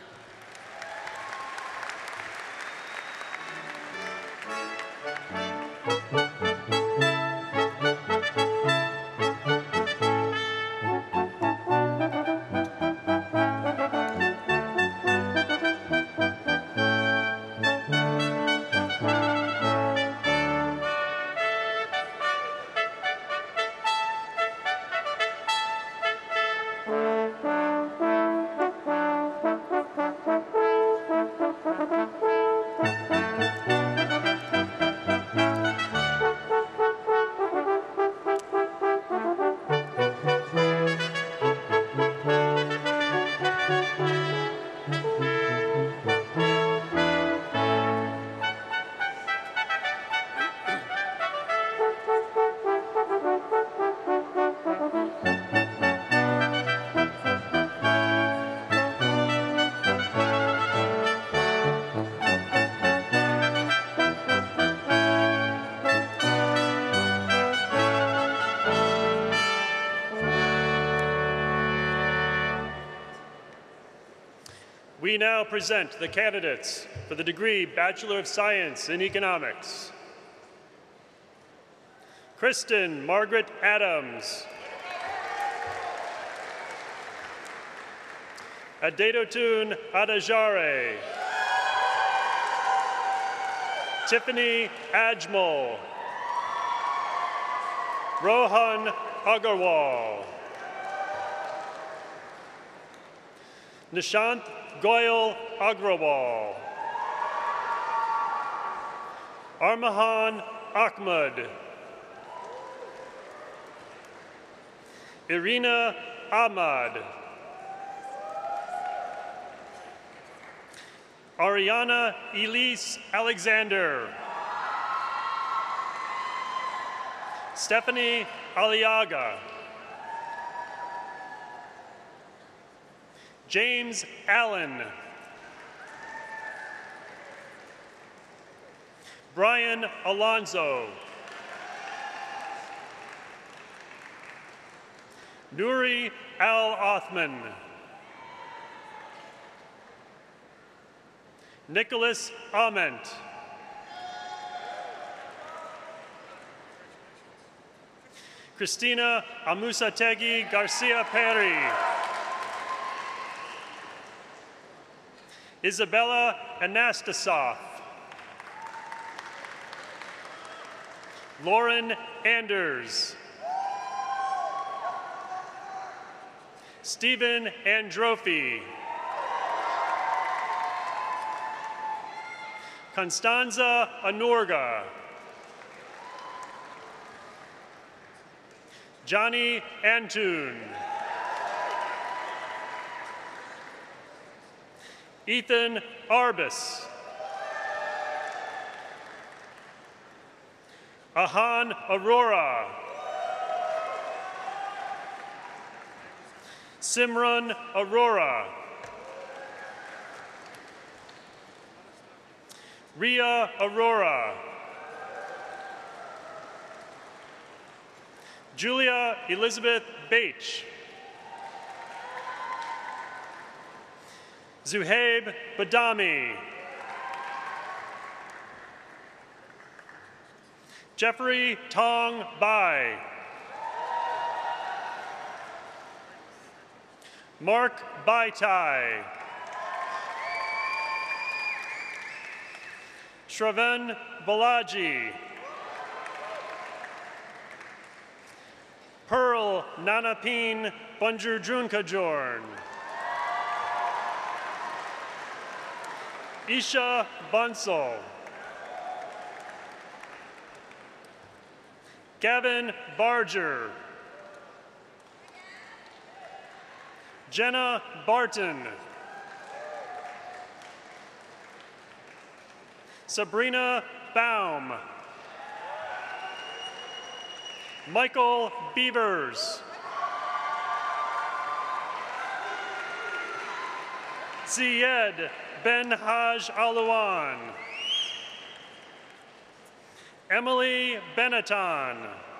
We now present the candidates for the degree Bachelor of Science in Economics. Kristen Margaret Adams. Adedotun Adajare. Tiffany Ajmal. Rohan Agarwal. Nishant Goyal Agrawal. Armahan Ahmad. Irina Ahmad. Ariana Elise Alexander. Stephanie Aliaga. James Allen. Brian Alonzo. Nuri Al-Othman. Nicholas Ament. Christina Amusategi Garcia Perry. Isabella Anastasov. Lauren Anders. Stephen Androphi. Constanza Anorga. Johnny Antun. Ethan Arbus. Ahan Aurora. Simran Aurora. Ria Aurora. Julia Elizabeth Bache. Zuhaib Badami. Jeffrey Tong Bai. Mark Baitai. Shravan Balaji. Pearl Nanapin Bunjurjunkajorn. Isha Bansal. Gavin Barger. Jenna Barton. Sabrina Baum. Michael Beavers. Ziyed Ben-Haj Alouan. Emily Benetton.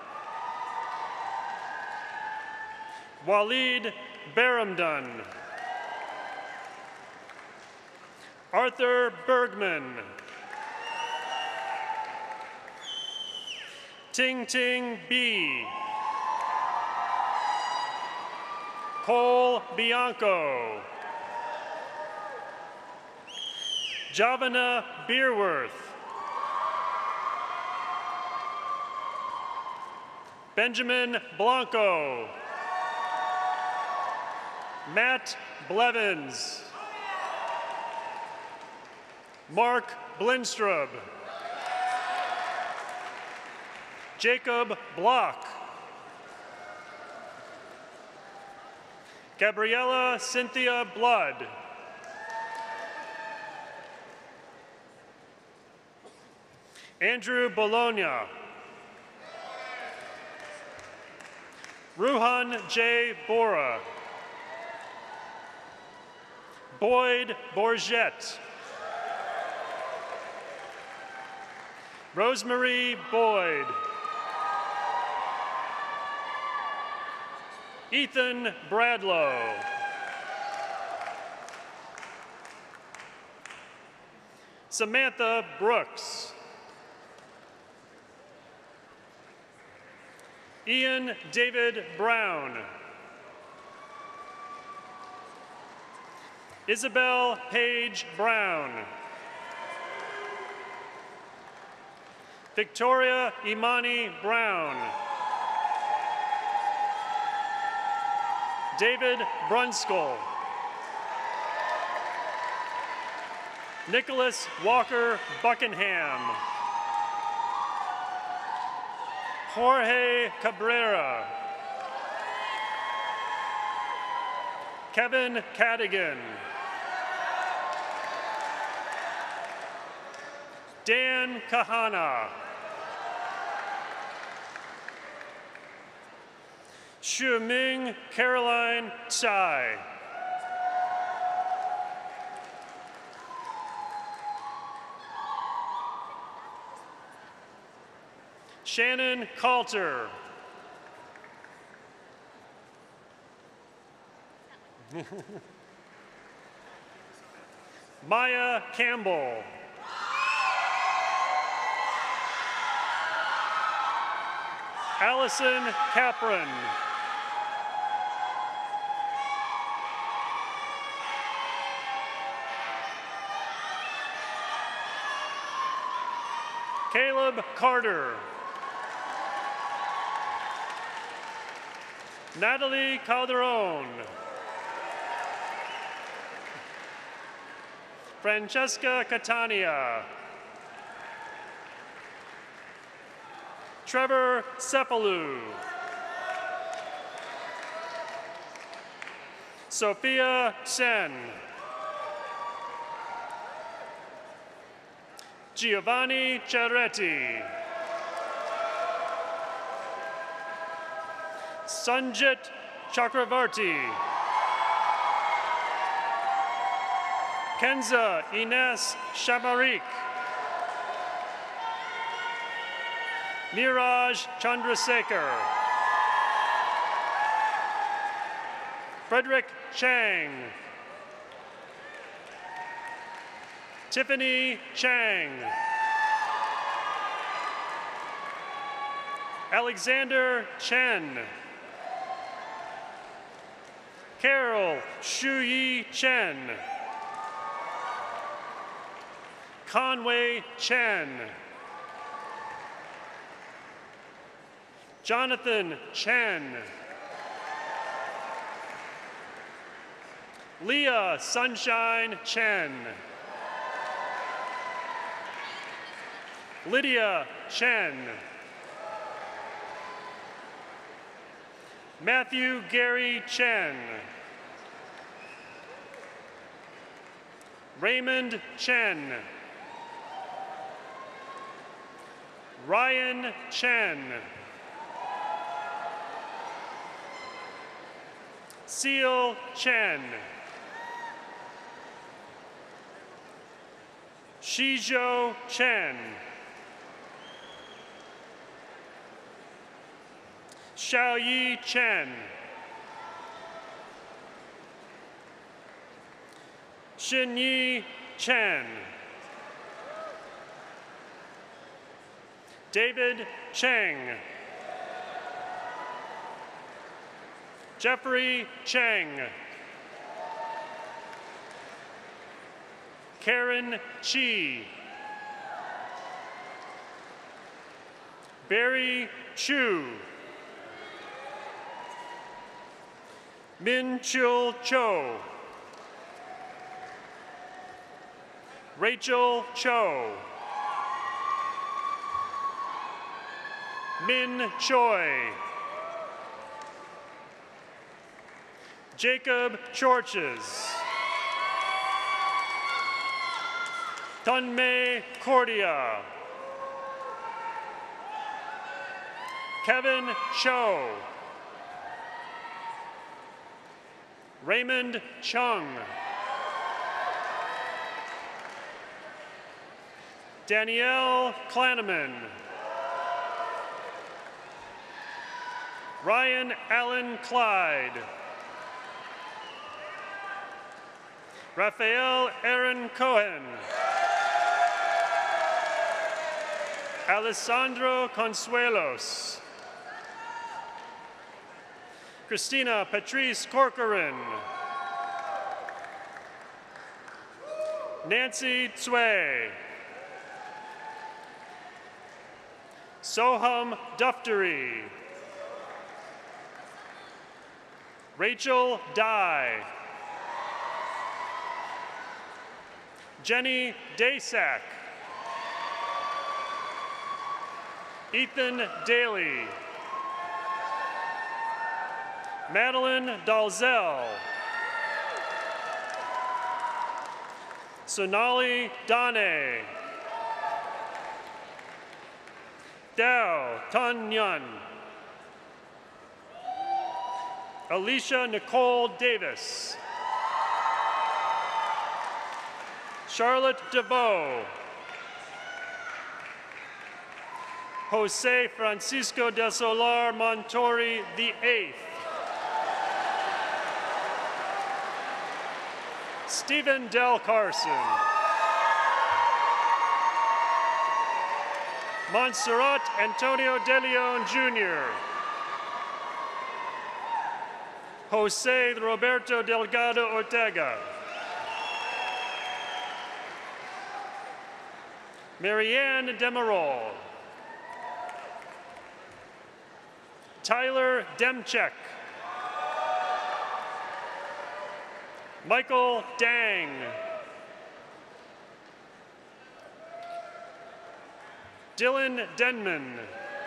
Walid Baramdun. Arthur Bergman. Ting Ting B. Cole Bianco. Javana Beerworth. Benjamin Blanco. Matt Blevins. Mark Blinstrub. Jacob Block. Gabriella Cynthia Blood. Andrew Bologna. Ruhan J. Bora. Boyd Bourgette. Rosemary Boyd. Ethan Bradlow. Samantha Brooks. Ian David Brown. Isabel Paige Brown. Victoria Imani Brown. David Brunskill. Nicholas Walker Buckingham. Jorge Cabrera. Kevin Cadigan. Dan Kahana. Shuming Caroline Tsai. Shannon Coulter. Maya Campbell. Allison Capron. Caleb Carter. Natalie Calderon. Francesca Catania. Trevor Cephalou. Sophia Sen. Giovanni Ceretti. Sanjit Chakravarti. Kenza Ines Shamarik. Niraj Chandrasekhar. Frederick Chang. Tiffany Chang. Alexander Chen. Carol Shuyi Chen. Conway Chen. Jonathan Chen. Leah Sunshine Chen. Lydia Chen. Matthew Gary Chen. Raymond Chen. Ryan Chen. Seal Chen. Shizhou Chen. Xiaoyi Chen. Xinyi Chen. David Cheng. Jeffrey Cheng. Karen Chi. Barry Chu. Min Chul Cho. Rachel Cho. Min Choi. Jacob Chorches. Tunmei Cordia. Kevin Cho. Raymond Chung. Danielle Klaneman. Ryan Allen Clyde. Raphael Aaron Cohen. Alessandro Consuelos. Christina Patrice Corcoran. Nancy Tsui. Soham Dufteri. Rachel Dye. Jenny Dasak. Ethan Daly. Madeline Dalzell. Sonali Dane. Dao Tun Yun. Alicia Nicole Davis. Charlotte DeVoe. Jose Francisco del Solar Montori VIII. Stephen Del Carson. Montserrat Antonio De Leon Jr. Jose Roberto Delgado Ortega. Marianne Demerol. Tyler Demchek. Michael Dang. Dylan Denman.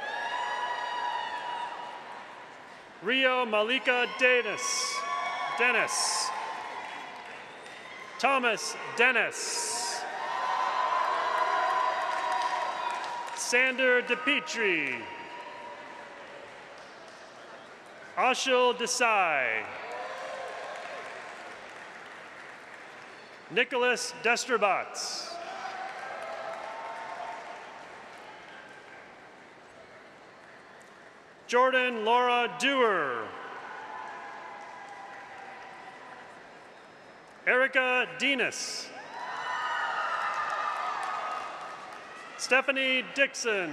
Rio Malika Dennis. Thomas Dennis. Sander DePietri. Ashil Desai. Nicholas Destrabats. Jordan Laura Dewar. Erica Dinas. Stephanie Dixon.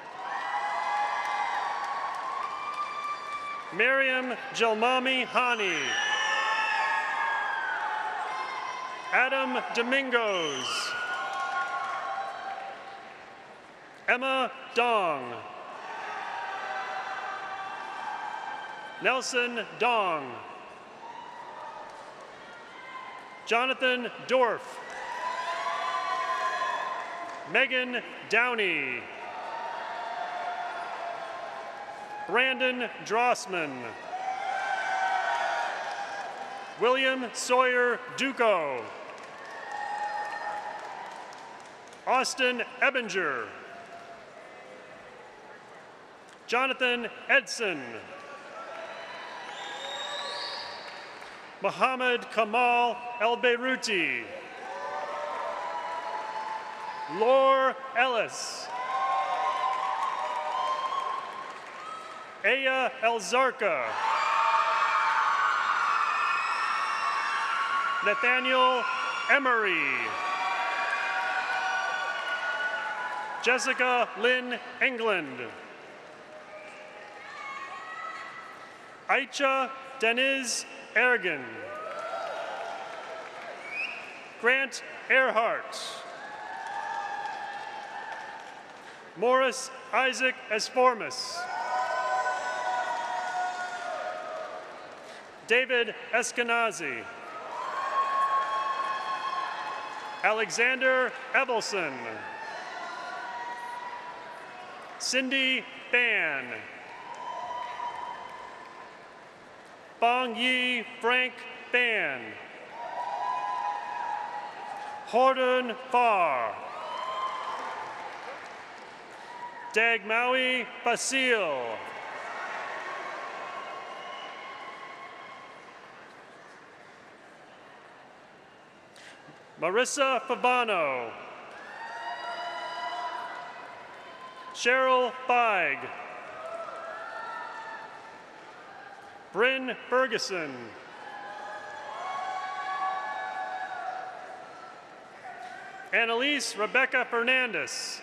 Miriam Jalmami Hani. Adam Domingos. Emma Dong. Nelson Dong. Jonathan Dorff. Megan Downey. Brandon Drossman. William Sawyer Duco. Austin Ebinger. Jonathan Edson. Mohammed Kamal El-Beiruti. Lore Ellis. Aya El-Zarqa. Nathaniel Emery. Jessica Lynn England. Aicha Deniz Ergin. Grant Earhart. Morris Isaac Esformas. David Eskenazi. Alexander Evelson. Cindy Ban. Bong Yi Frank Ban. Horton Farr. Dagmawi Basil. Marissa Favano. Cheryl Feig. Bryn Ferguson. Annalise Rebecca Fernandez.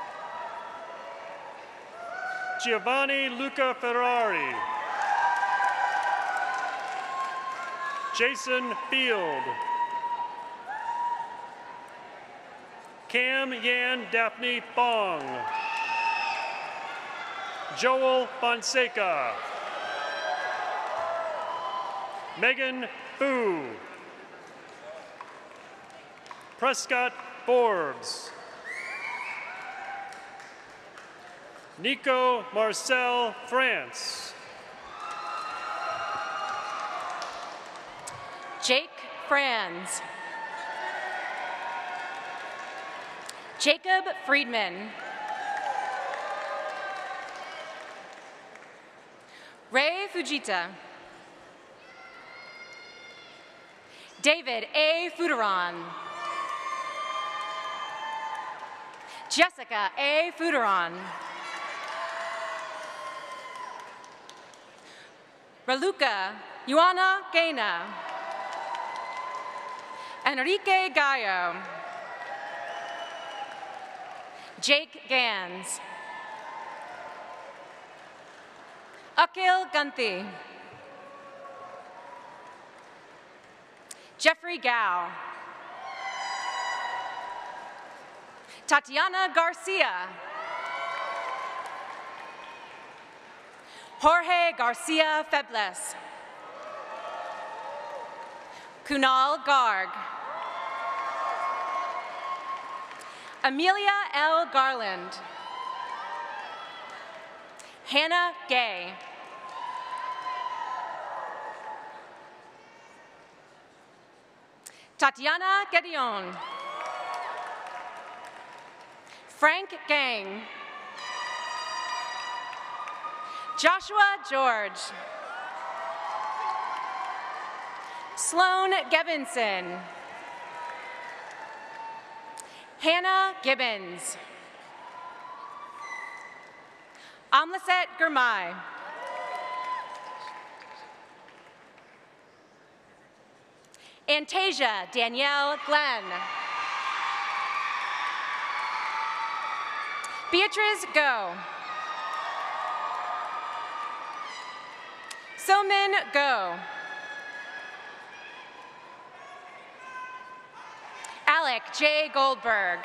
Giovanni Luca Ferrari. Jason Field. Cam Yan Daphne Bong. Joel Fonseca. Megan Fu. Prescott Forbes. Nico Marcel France. Jake Franz. Jacob Friedman. Ray Fujita. David A. Fuderon. Jessica A. Fuderon. Raluca Ioana Gaina. Enrique Gallo. Jake Gans. Akil Gunthi. Jeffrey Gao. Tatiana Garcia. Jorge Garcia Febles. Kunal Garg. Amelia L. Garland. Hannah Gay. Tatiana Gedeon. Frank Gang. Joshua George. Sloan Gevinson. Hannah Gibbons. Amlaset Gurmai. Antasia Danielle Glenn. Beatrice Go. Somin Go. Alec J. Goldberg.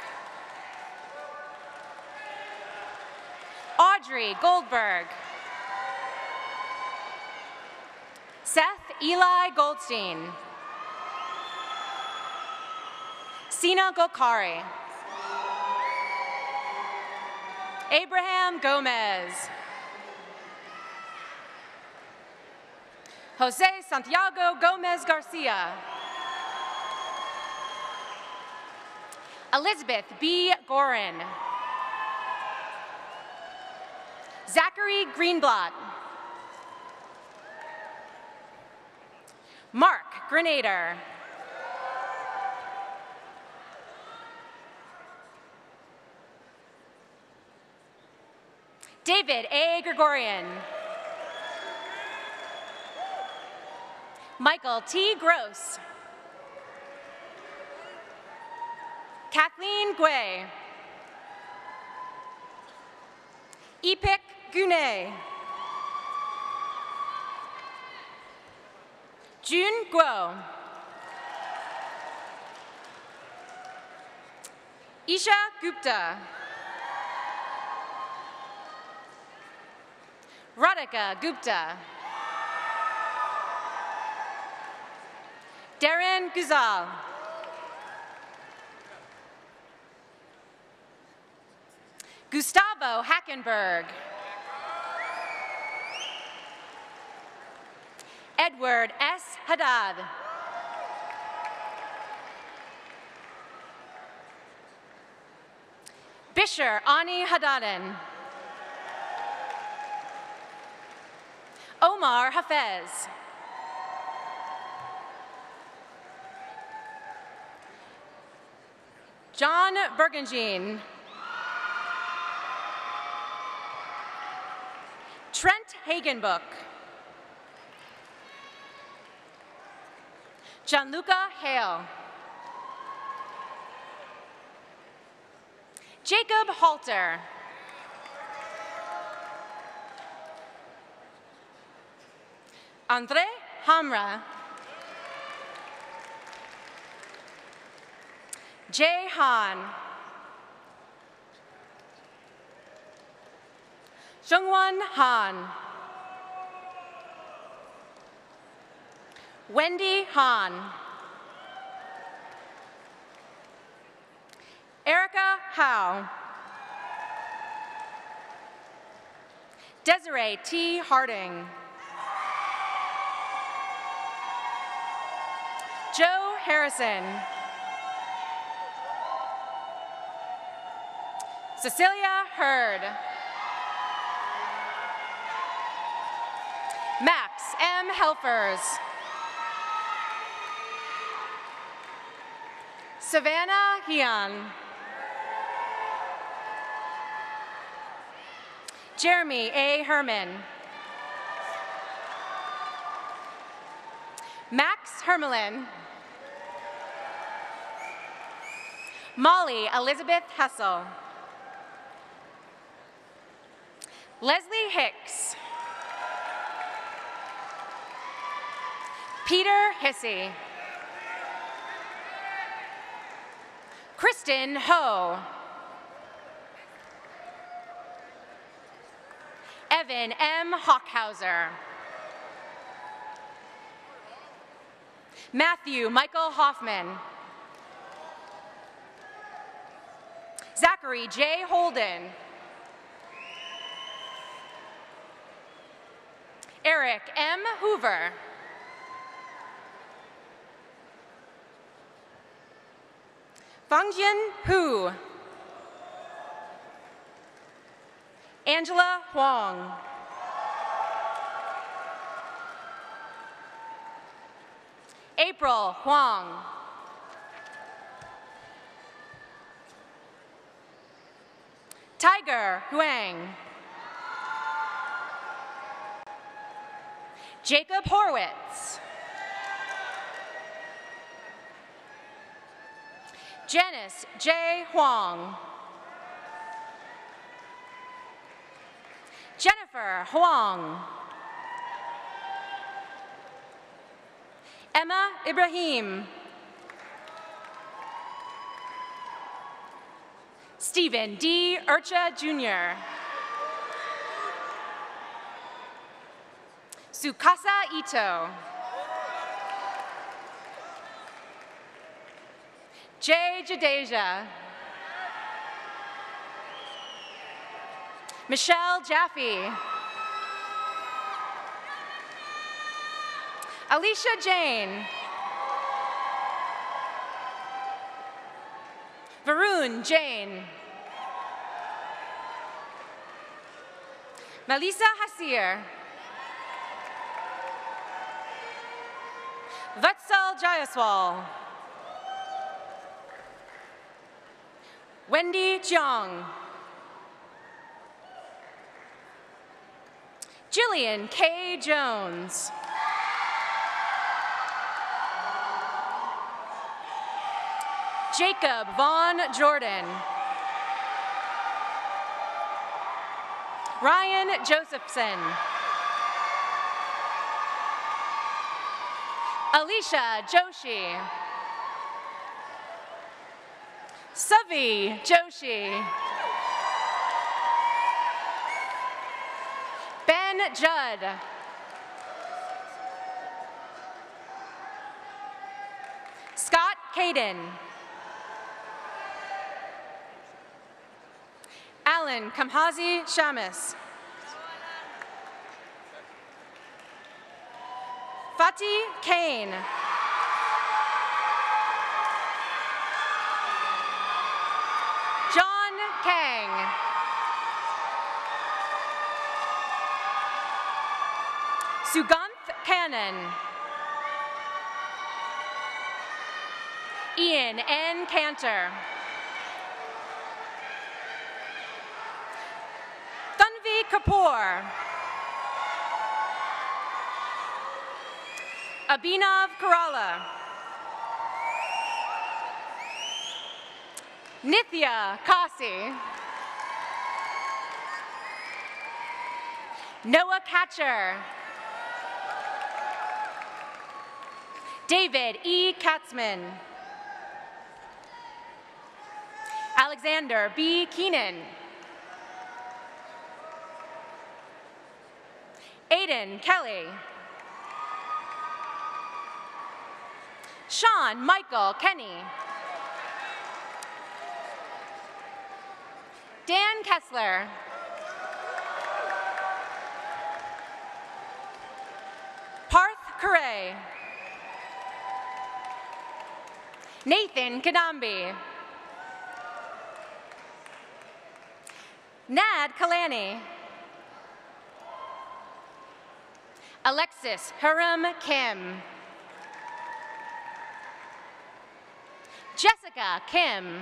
Audrey Goldberg. Seth Eli Goldstein. Sina Gokari. Abraham Gomez. Jose Santiago Gomez Garcia. Elizabeth B. Gorin. Zachary Greenblatt. Mark Grenader. David A. Gregorian. Michael T. Gross. Kathleen Guay. Epik Gune. Jun Guo. Isha Gupta. Radhika Gupta. Darren Guzal. Gustavo Hackenberg. Edward S. Haddad. Bisher Ani Hadaden. Omar Hafez. John Bergenjean. Trent Hagenbook. Gianluca Hale. Jacob Halter. Andre Hamra. Jay Han. Jungwon Han. Wendy Han. Erica Howe. Desiree T. Harding. Joe Harrison. Cecilia Hurd. Max M. Helfers. Savannah Heon. Jeremy A. Herman. Max Hermelin. Molly Elizabeth Hessel. Leslie Hicks. Peter Hissey. Kristen Ho. Evan M. Hockhauser. Matthew Michael Hoffman. Zachary J. Holden. Eric M. Hoover. Fangjin Hu. Angela Huang. April Huang. Tiger Huang. Jacob Horwitz. Janice J. Huang. Jennifer Huang. Emma Ibrahim. Stephen D. Urcha Jr. Sukasa Ito. Jay Jadeja. Michelle Jaffe. Alicia Jane. Varun Jain. Melissa Hasir. Vatsal Jayaswal. Wendy Jiang. Jillian K. Jones. Jacob Vaughn Jordan. Ryan Josephson. Alicia Joshi. Savi Joshi. Ben Judd. Scott Caden. Alan Kamhazi Shamus. Fatih Kane. John Kang. Suganth Cannon. Ian N. Cantor. Tanvi Kapoor. Abhinav Kerala. Nithya Kasi. Noah Catcher. David E. Katzman. Alexander B. Keenan. Aiden Kelly. Sean Michael Kenny. Dan Kessler. Parth Karay. Nathan Kadambi. Nad Kalani. Alexis Haram Kim. Jessica Kim.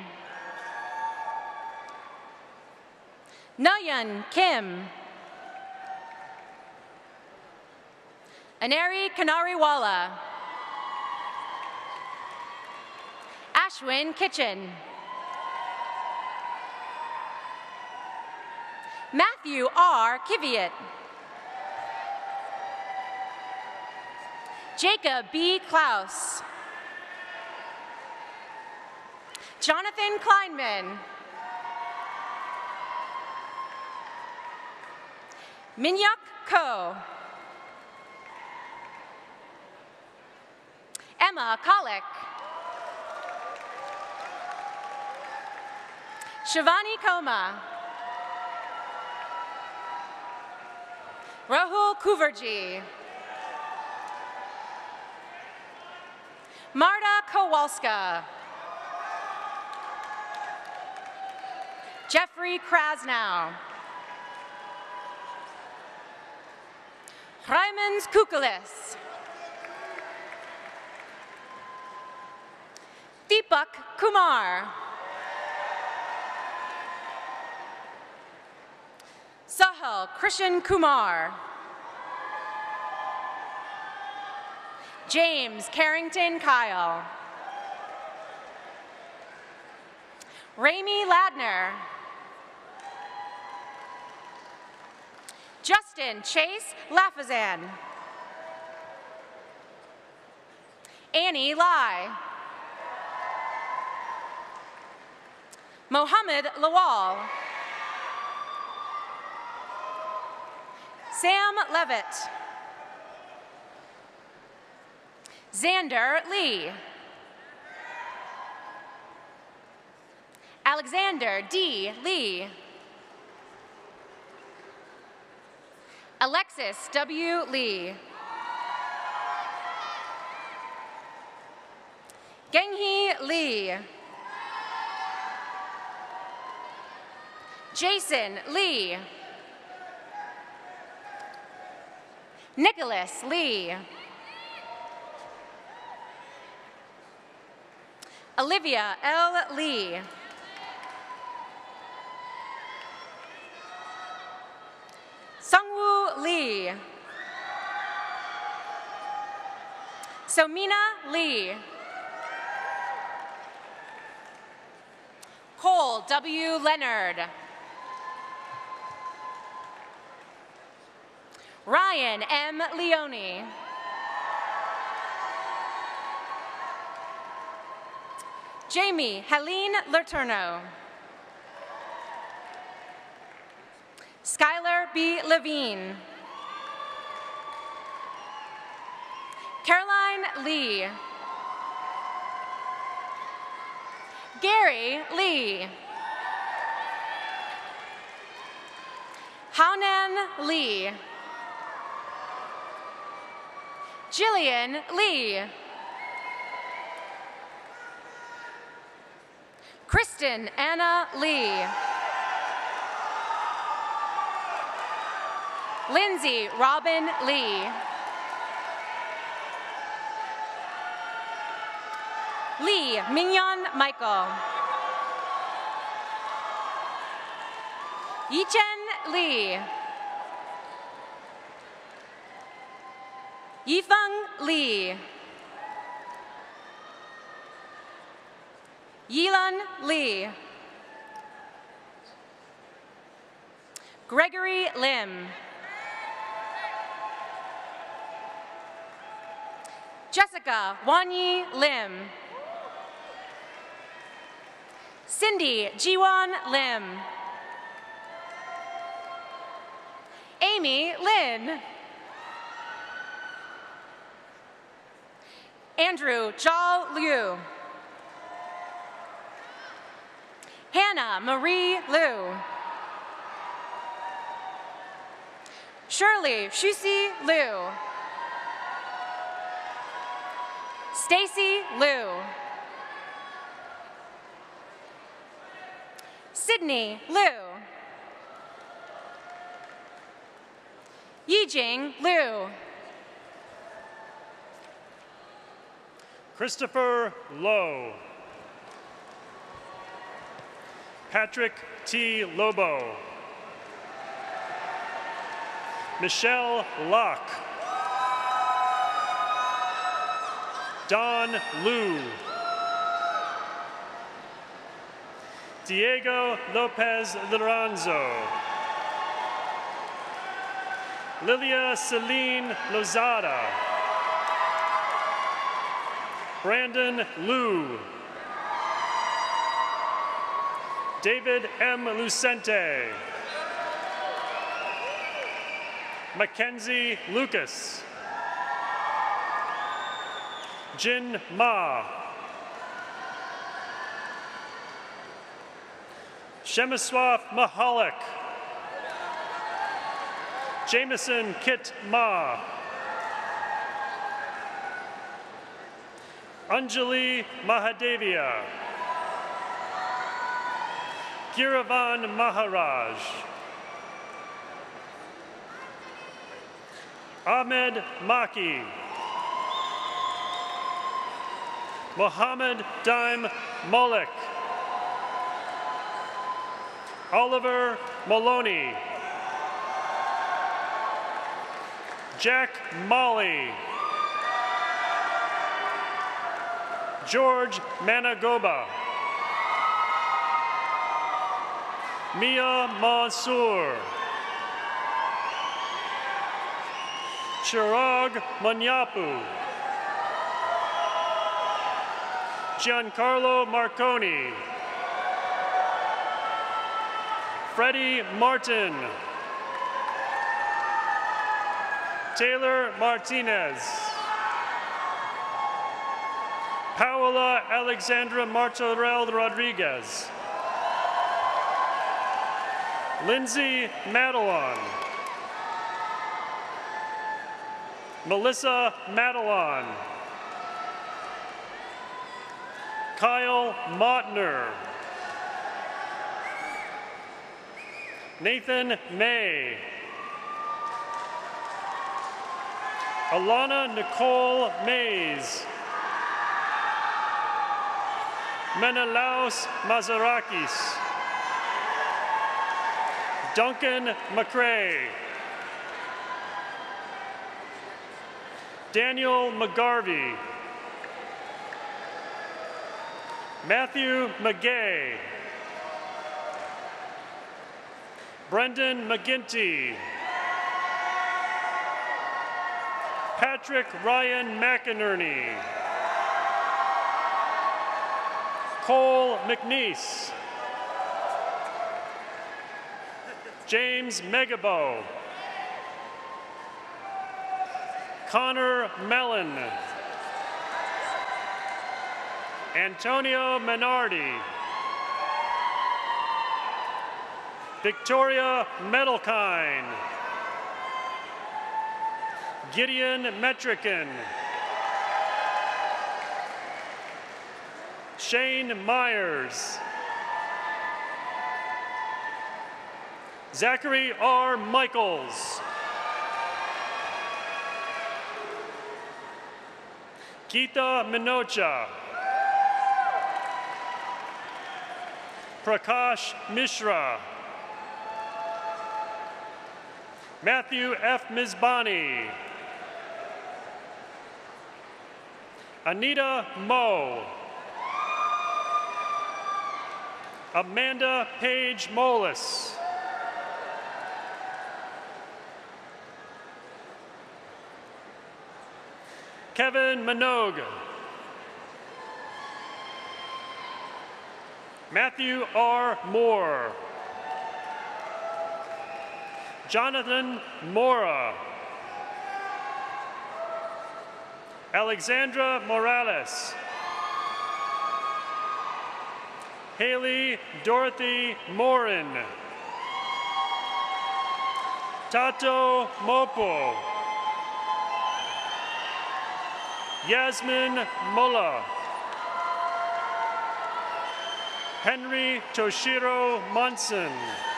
Nayan Kim. Aneri Kanariwala. Ashwin Kitchen. Matthew R. Kiviat. Jacob B. Klaus. Jonathan Kleinman. Minyak Ko. Emma Kolick. Shivani Koma. Rahul Kuverji. Marta Kowalska. Jeffrey Krasnow. Raimons Kukulis. Deepak Kumar. Sahil Krishan Kumar. James Carrington Kyle. Rami Ladner. Justin Chase Lafazan. Annie Lai. Mohammed Lawal. Sam Levitt. Xander Lee. Alexander D. Lee. Alexis W. Lee. Genghee Lee. Jason Lee. Nicholas Lee. Olivia L. Lee. Sungwoo Lee. Somina Lee. Cole W. Leonard. Ryan M. Leone. Jamie Helene Letourneau. Skylar B. Levine. Caroline Lee. Gary Lee. Haonan Lee. Jillian Lee. Kristen Anna Lee. Lindsay Robin Lee. Lee Mignon Michael. Yichen Lee. Yifeng Lee. Yilan Lee. Gregory Lim. Jessica Wanyi Lim. Cindy Jiwon Lim. Amy Lin. Andrew Zhao Liu. Hannah Marie Liu. Shirley Shusi Liu. Stacy Liu. Sydney Liu. Yijing Liu. Christopher Lowe. Patrick T. Lobo. Michelle Locke. Don Liu. Diego Lopez Lorenzo. Lilia Celine Lozada. Brandon Liu. David M. Lucente. Mackenzie Lucas. Jin Ma. Shemiswaf Mahalik. Jameson Kit Ma. Anjali Mahadevia. Giravan Maharaj. Ahmed Maki. Mohammed Daim Malik. Oliver Maloney. Jack Molly. George Managoba. Mia Mansour. Chirag Manyapu. Giancarlo Marconi. Freddie Martin. Taylor Martinez. Paola Alexandra Martorell Rodriguez. Lindsay Madelon. Melissa Madelon. Kyle Mottner. Nathan May. Alana Nicole Mays. Menelaus Mazarakis. Duncan McCrae. Daniel McGarvey. Matthew McGay. Brendan McGinty. Patrick Ryan McInerney. Cole McNeese. James Megabo. Connor Mellon. Antonio Menardi. Victoria Medelkine. Gideon Metrikin. Shane Myers. Zachary R. Michaels. Geeta Minocha. Prakash Mishra. Matthew F. Mizbani. Anita Moe. Amanda Page Molis. Kevin Minogue. Matthew R. Moore. Jonathan Mora. Alexandra Morales. Haley Dorothy Morin. Tato Mopo. Yasmin Mulla. Henry Toshiro Munson.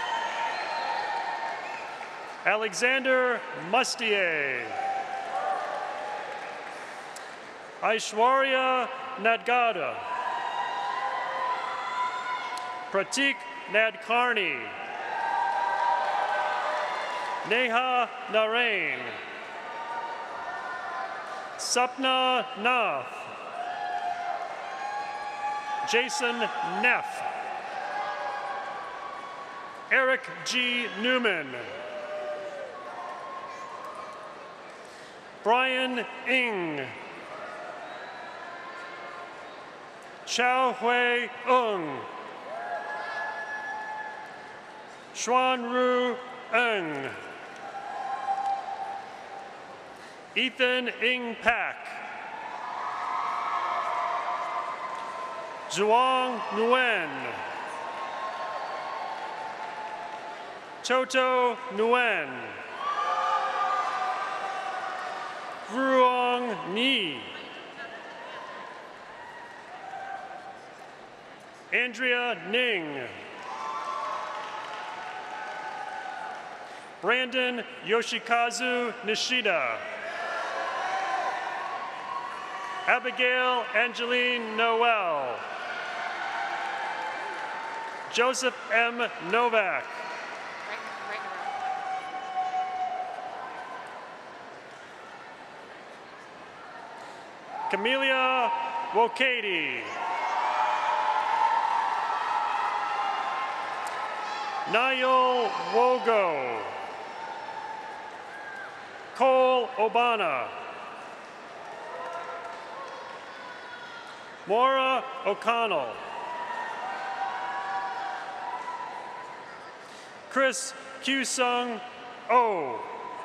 Alexander Mustier. Aishwarya Nadgada. Pratik Nadkarni. Neha Narain. Sapna Nath. Jason Neff. Eric G. Newman. Brian Ng. Chao Hui Ung. Xuan Ru Ng. Ethan Ng Pak. Zhuang Nguyen. Toto Nguyen. Ruong Ni. Andrea Ning. Brandon Yoshikazu Nishida. Abigail Angeline Noel. Joseph M. Novak. Camelia Wokady. Niall Wogo. Cole Obana. Maura O'Connell. Chris Q-Sung Oh.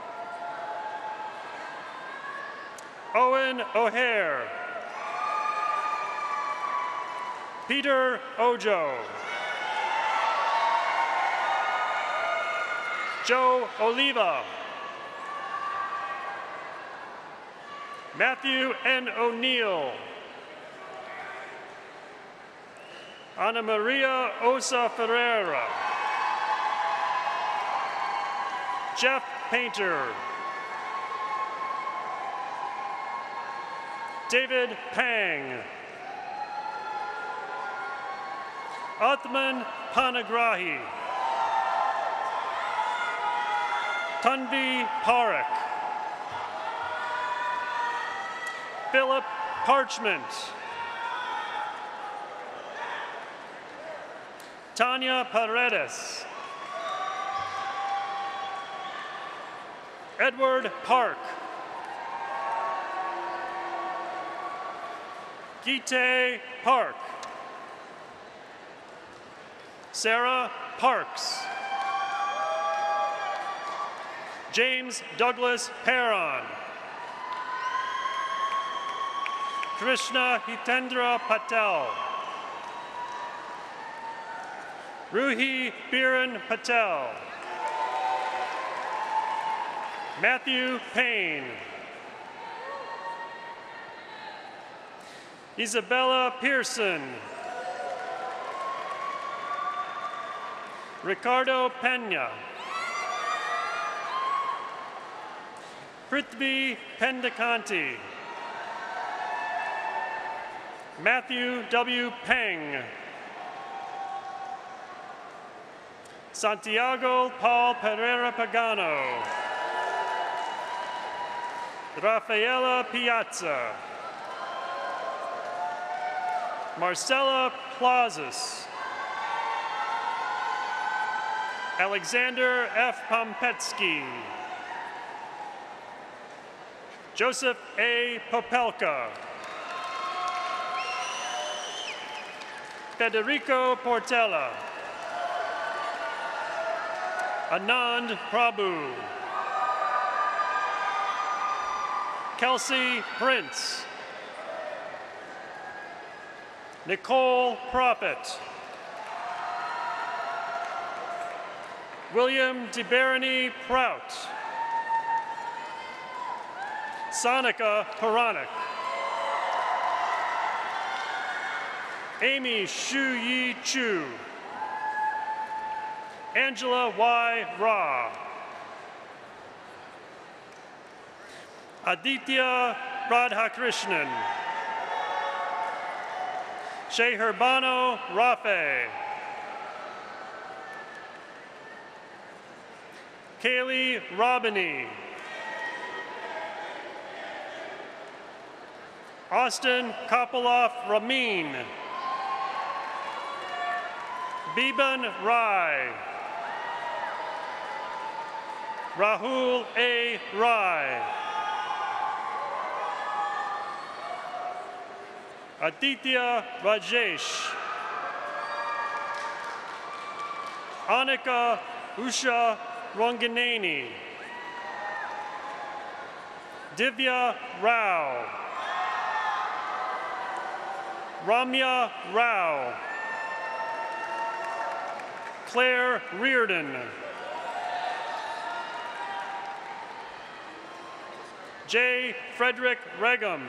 Owen O'Hare. Peter Ojo. Joe Oliva. Matthew N. O'Neill. Ana Maria Osa Ferreira. Geoff Painter. David Pang. Athman Panagrahi. Tanvi Parekh. Philip Parchment. Tanya Paredes. Edward Park. Gite Park. Sarah Parks. James Douglas Perron. Krishna Hitendra Patel. Ruhi Biren Patel. Matthew Payne. Isabella Pearson. Ricardo Pena. Prithvi Pendakanti. Matthew W. Peng. Santiago Paul Pereira Pagano. Rafaela Piazza. Marcella Plazas. Alexander F. Pompetsky. Joseph A. Popelka. Federico Portela. Anand Prabhu. Kelsey Prince. Nicole Prophet. William DeBarony Prout. Sonika Puranik. Amy Shu Yi Chu. Angela Y. Ra. Aditya Radhakrishnan. Sheherbano Rafe. Kaylee Robiny. Austin Kopoloff Ramin. Biban Rai. Rahul A. Rai. Aditya Rajesh. Annika Usha Ronganeni. Divya Rao. Ramya Rao. Claire Reardon. J. Frederick Regum.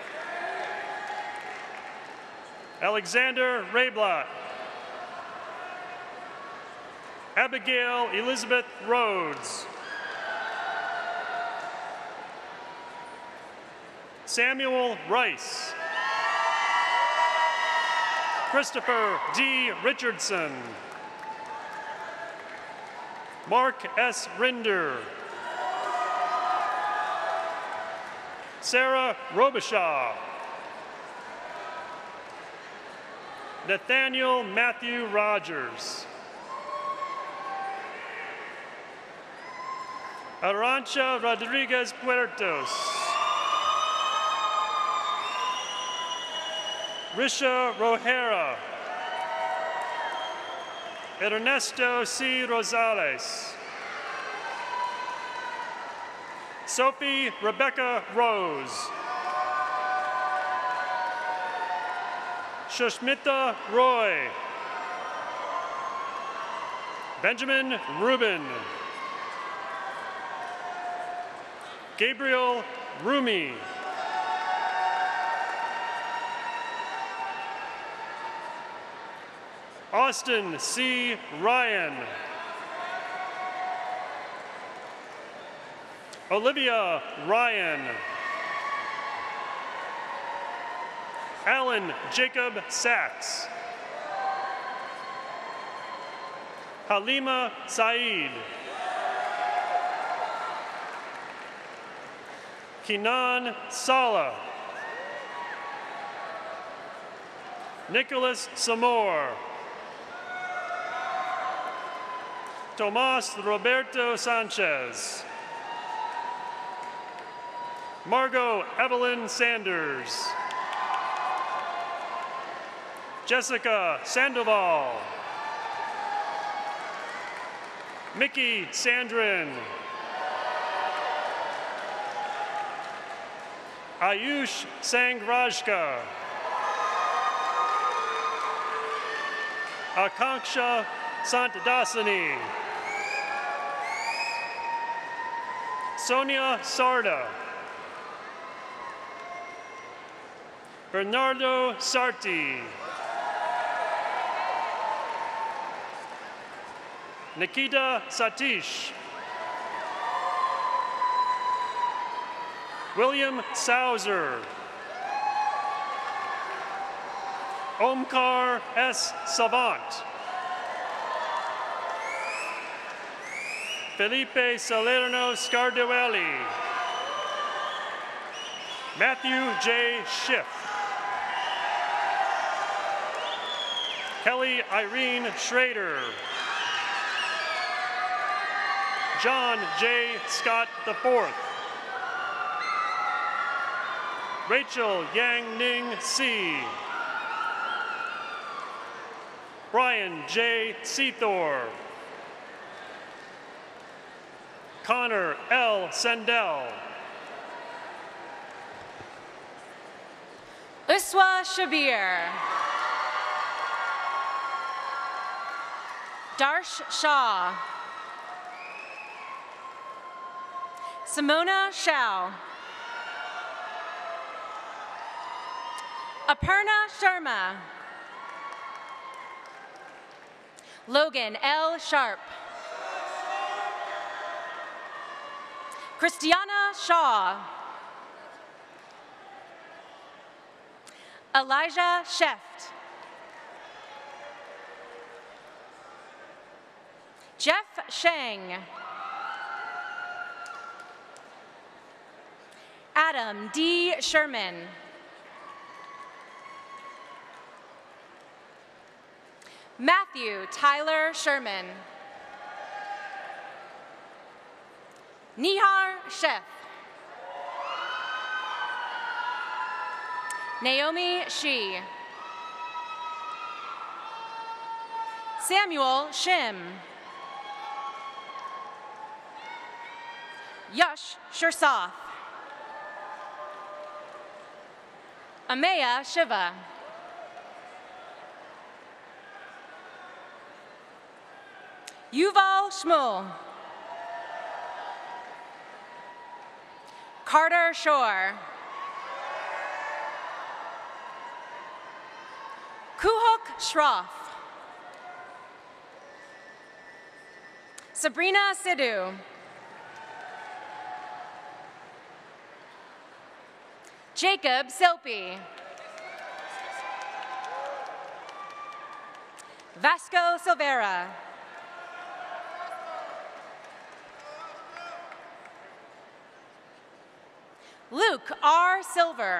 Alexander Rayblatt. Abigail Elizabeth Rhodes. Samuel Rice. Christopher D. Richardson. Mark S. Rinder. Sarah Robichaud. Nathaniel Matthew Rogers. Arancha Rodriguez Puertos. Risha Rohera. Ernesto C. Rosales. Sophie Rebecca Rose. Shushmita Roy. Benjamin Rubin. Gabriel Rumi. Austin C. Ryan. Olivia Ryan. Alan Jacob Sachs. Halima Saeed. Kinan Sala. Nicholas Samor. Tomas Roberto Sanchez. Margot Evelyn Sanders. Jessica Sandoval. Mickey Sandrin. Ayush Sangrajka. Akanksha Santdasani. Sonia Sarda. Bernardo Sarti. Nikita Satish. William Sauser. Omkar S. Savant. Felipe Salerno Scarduelli. Matthew J. Schiff. Kelly Irene Schrader. John J. Scott IV. Rachel Yang Ning C. Brian J. Seathor. Connor L. Sendell. Uswa Shabir. Darsh Shah. Simona Shao. Aparna Sharma. Logan L. Sharp. Christiana Shaw. Elijah Sheft. Jeff Sheng. Adam D. Sherman. Matthew Tyler Sherman. Nihar Sheth. Naomi Shi. Samuel Shim. Yash Shursath. Ameya Shiva. Yuval Shmuel. Carter Shore. Kuhok Shroff. Sabrina Sidhu. Jacob Silpi. Vasco Silvera. Luke R. Silver.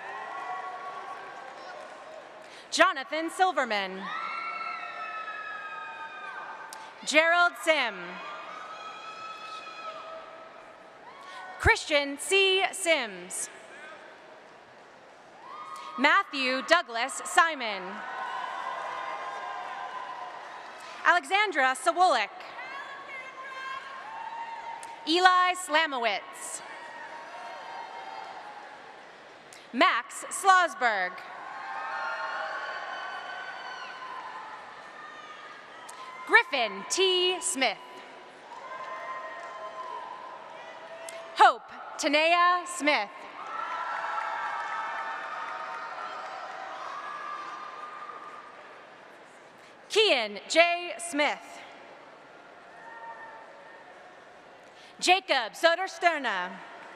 Jonathan Silverman. Gerald Sim. Christian C. Sims. Matthew Douglas Simon. Alexandra Sawolik. Eli Slamowitz. Max Slosberg. Griffin T. Smith. Hope Tanea Smith. Kian J. Smith. Jacob Sodersterna.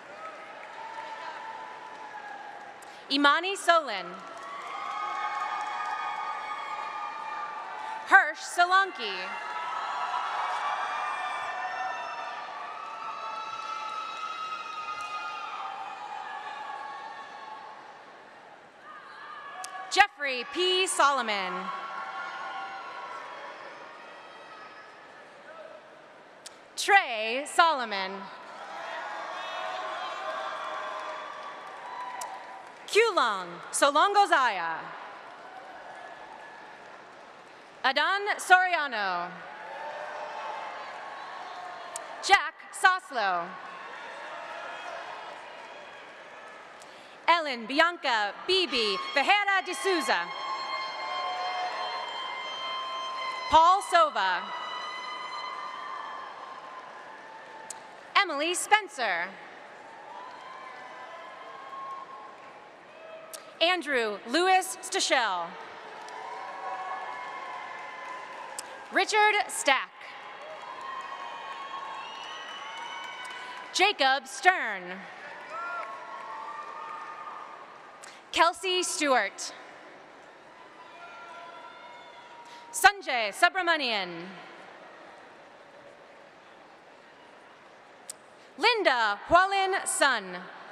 Imani Solin. Hirsch Solanki. Jeffrey P. Solomon. Trey Solomon. Kulong Solongozaya. Adan Soriano. Jack Soslow. Ellen Bianca Bibi Ferreira de Souza. Paul Sova. Emily Spencer. Andrew Louis Stachel. Richard Stack. Jacob Stern. Kelsey Stewart. Sanjay Subramanian. Linda Hualin Sun.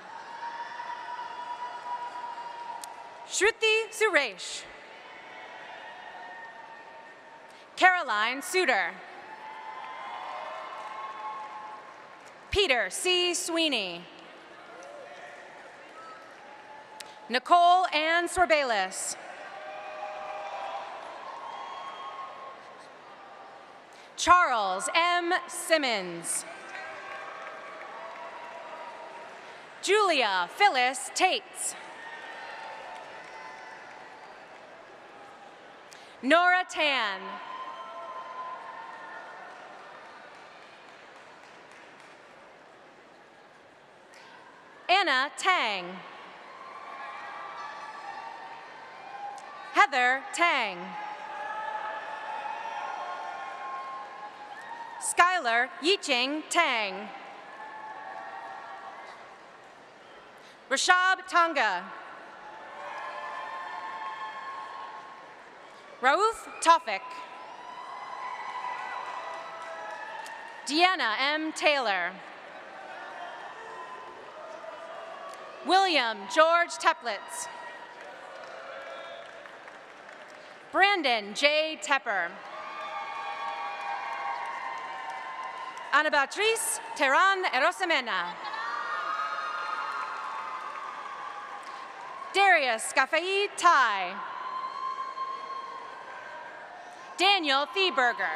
Shruti Suresh. Caroline Suter. Peter C. Sweeney. Nicole Ann Sorbalis. Charles M. Simmons. Julia Phyllis Tates. Nora Tan. Anna Tang. Heather Tang. Skylar Yiching Tang. Rashab Tonga. Raouf Tofik. Deanna M. Taylor. William George Teplitz. Brandon J. Tepper. Ana Beatriz Terran Erosemena. Darius Gafai Tai. Daniel Thieberger.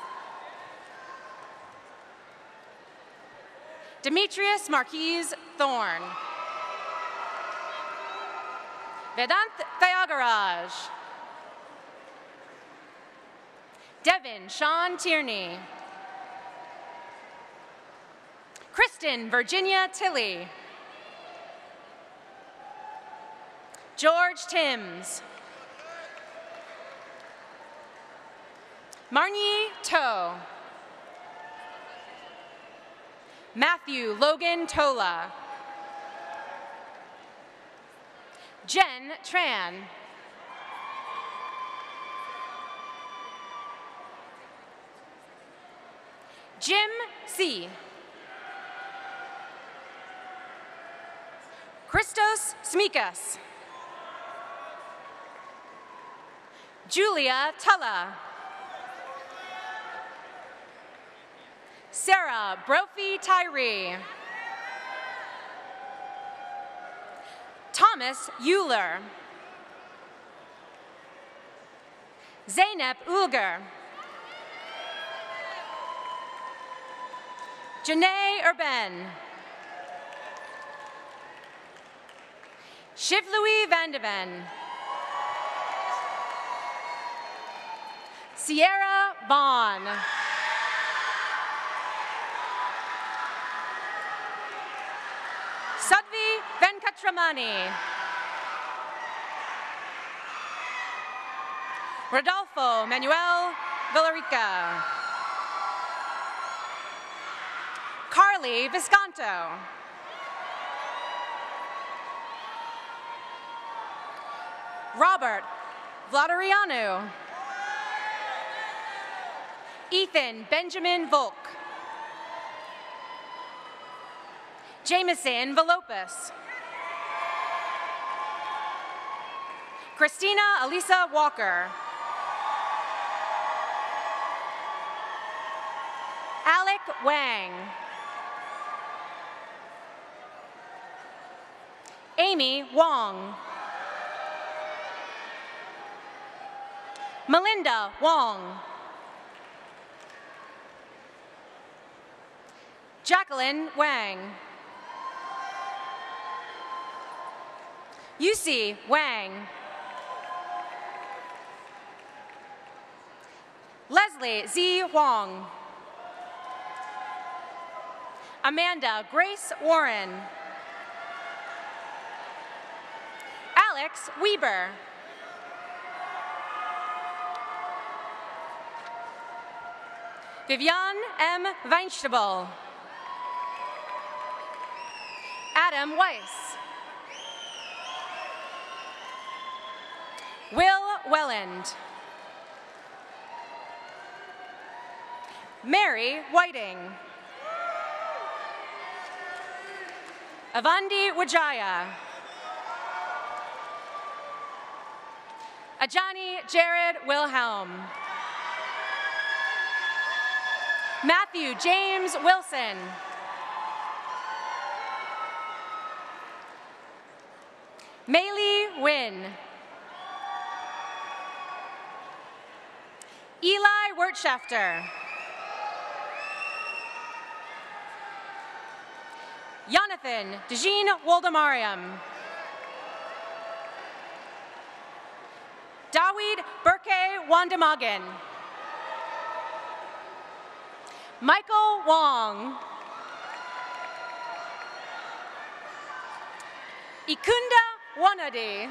Demetrius Marquise Thorne. Vedant Thayagaraj. Devin Sean Tierney. Kristen Virginia Tilley. George Timms. Marnie Toe. Matthew Logan Tola. Jen Tran. Jim C. Christos Smikas. Julia Tulla. Sarah Brophy Tyree. Thomas Euler. Zeynep Ulger. Janae Urban. Shiv Louis Vandeven. Sierra Vaughn. Sadvi Venkatramani. Rodolfo Manuel Villarica. Carla Leslie Visconto. Robert Vladarianu. Ethan Benjamin Volk. Jameson Velopis. Christina Elisa Walker. Alec Wang. Amy Wong. Melinda Wong. Jacqueline Wang. Yusi Wang. Leslie Z. Huang. Amanda Grace Warren. Alex Weber. Vivian M. Weinstebel. Adam Weiss. Will Welland. Mary Whiting. Avandi Wijaya. Ajani Jared Wilhelm. Matthew James Wilson. Maylee Wynn. Eli Wirtschafter. Jonathan Dejeen Woldemariam. Dawid Burke Wandamagan. Michael Wong. Ikunda Wanadi.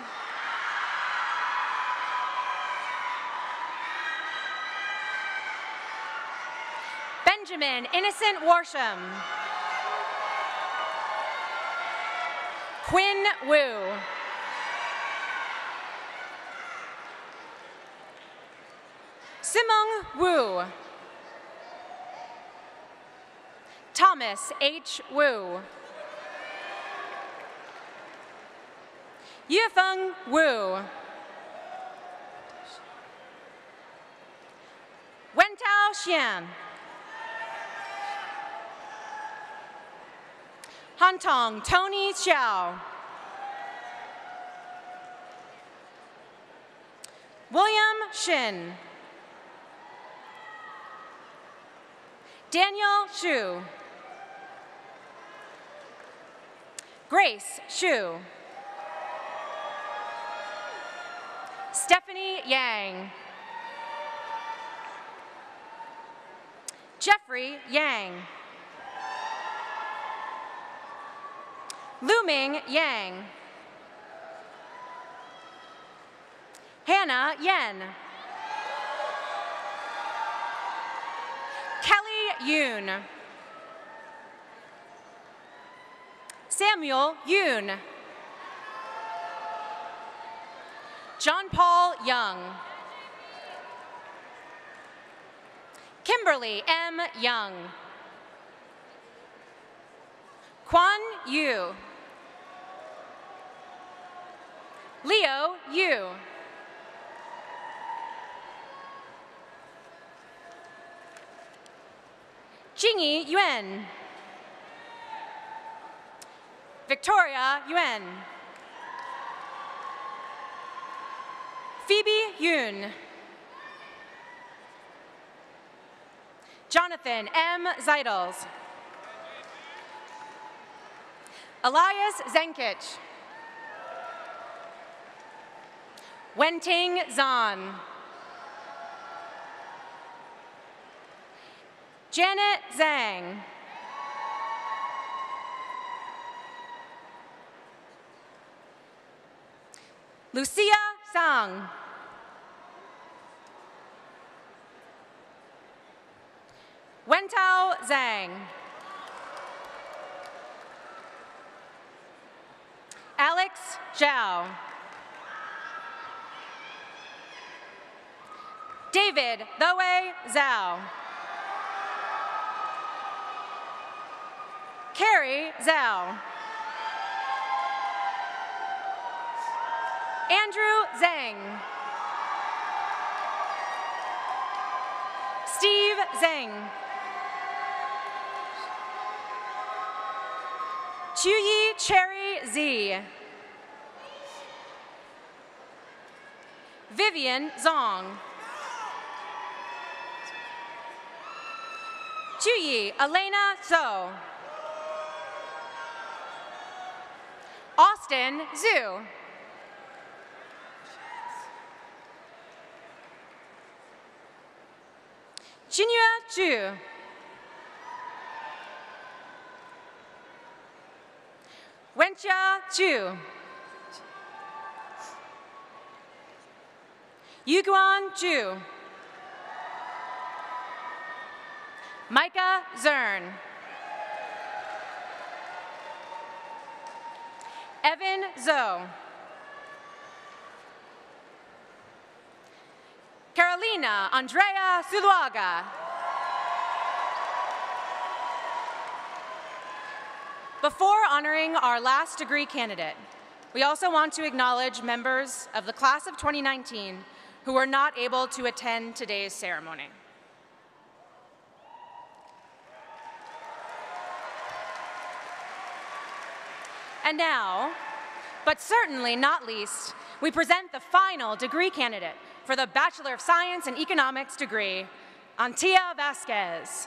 Benjamin Innocent Warsham. Quinn Wu. Simong Wu. Thomas H. Wu. Yifeng Wu. Wentao Xian. Hantong Tony Xiao. William Shin. Daniel Xu. Grace Xu. Stephanie Yang. Jeffrey Yang. Luming Yang. Hannah Yen. Kelly Yoon. Samuel Yoon. John Paul Young. Kimberly M. Young. Quan Yu. Leo Yu. Jingyi Yuan. Victoria Yuan. Phoebe Yoon. Jonathan M. Zeitels. Elias Zenkich. Wenting Zan. Janet Zhang. Lucia Sang. Wentao Zhang. Alex Zhao. David Thoe Zhao. Carrie Zhao. Andrew Zhang. Steve Zhang. Chuyi Cherry Z. Vivian Zong. Chuyi Elena So. Austin Zhu. Jinyue Zhu. Wenxia Zhu. Yuguan Zhu. Micah Zern. Evan Zhou. Carolina Andrea Zuluaga. Before honoring our last degree candidate, we also want to acknowledge members of the class of 2019 who were not able to attend today's ceremony. And now, but certainly not least, we present the final degree candidate for the Bachelor of Science in Economics degree, Antia Vasquez.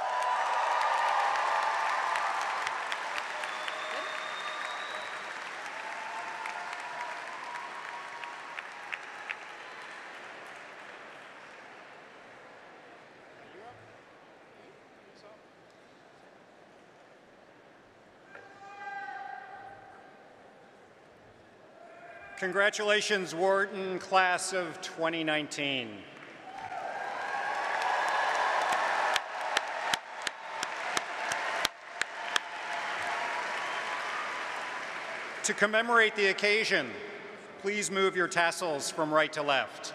Congratulations, Wharton class of 2019. To commemorate the occasion, please move your tassels from right to left.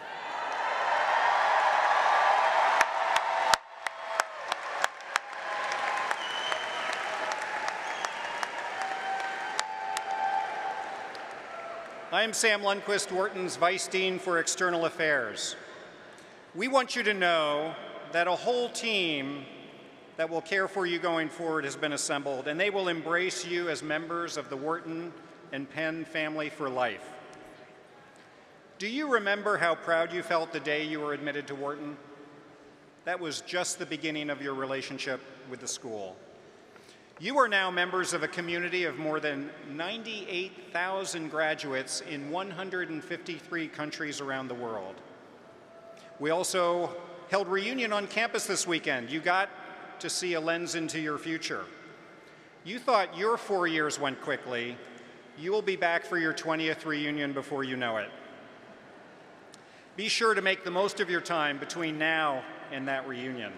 I am Sam Lundquist, Wharton's Vice Dean for External Affairs. We want you to know that a whole team that will care for you going forward has been assembled, and they will embrace you as members of the Wharton and Penn family for life. Do you remember how proud you felt the day you were admitted to Wharton? That was just the beginning of your relationship with the school. You are now members of a community of more than 98,000 graduates in 153 countries around the world. We also held reunion on campus this weekend. You got to see a lens into your future. You thought your 4 years went quickly. You will be back for your 20th reunion before you know it. Be sure to make the most of your time between now and that reunion.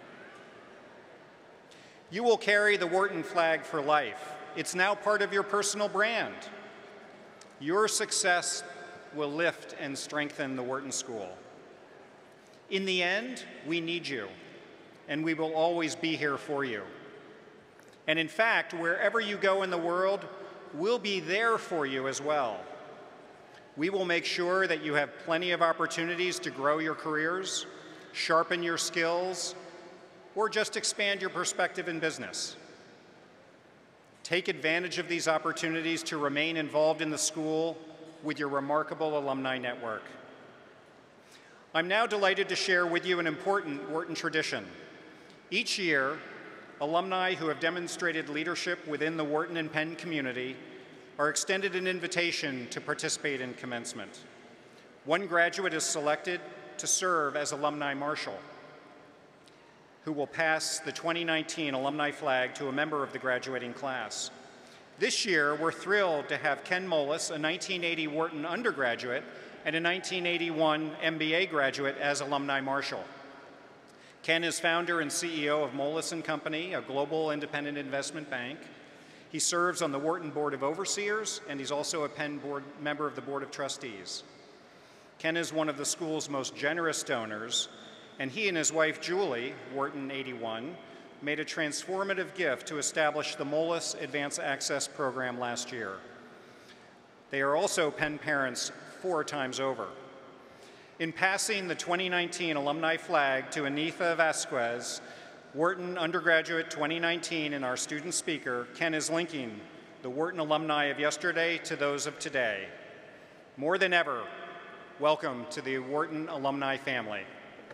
You will carry the Wharton flag for life. It's now part of your personal brand. Your success will lift and strengthen the Wharton School. In the end, we need you, and we will always be here for you. And in fact, wherever you go in the world, we'll be there for you as well. We will make sure that you have plenty of opportunities to grow your careers, sharpen your skills, or just expand your perspective in business. Take advantage of these opportunities to remain involved in the school with your remarkable alumni network. I'm now delighted to share with you an important Wharton tradition. Each year, alumni who have demonstrated leadership within the Wharton and Penn community are extended an invitation to participate in commencement. One graduate is selected to serve as alumni marshal, who will pass the 2019 alumni flag to a member of the graduating class. This year, we're thrilled to have Ken Moelis, a 1980 Wharton undergraduate and a 1981 MBA graduate, as alumni marshal. Ken is founder and CEO of Moelis & Company, a global independent investment bank. He serves on the Wharton Board of Overseers, and he's also a Penn member of the Board of Trustees. Ken is one of the school's most generous donors, and he and his wife, Julie, Wharton 81, made a transformative gift to establish the MOLIS Advanced Access Program last year. They are also Penn parents 4 times over. In passing the 2019 alumni flag to Anitha Vasquez, Wharton Undergraduate 2019, and our student speaker, Ken is linking the Wharton alumni of yesterday to those of today. More than ever, welcome to the Wharton alumni family.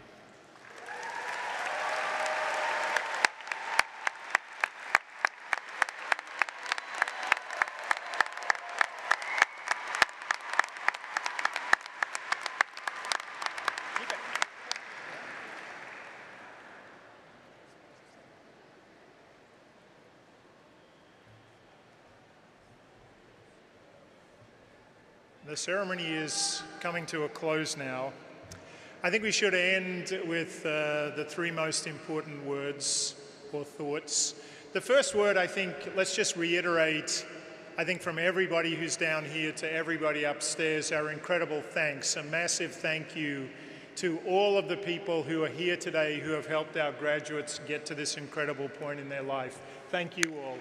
The ceremony is coming to a close now. I think we should end with the 3 most important words or thoughts. The first word, I think, let's just reiterate, I think from everybody who's down here to everybody upstairs, our incredible thanks, a massive thank you to all of the people who are here today who have helped our graduates get to this incredible point in their life. Thank you all.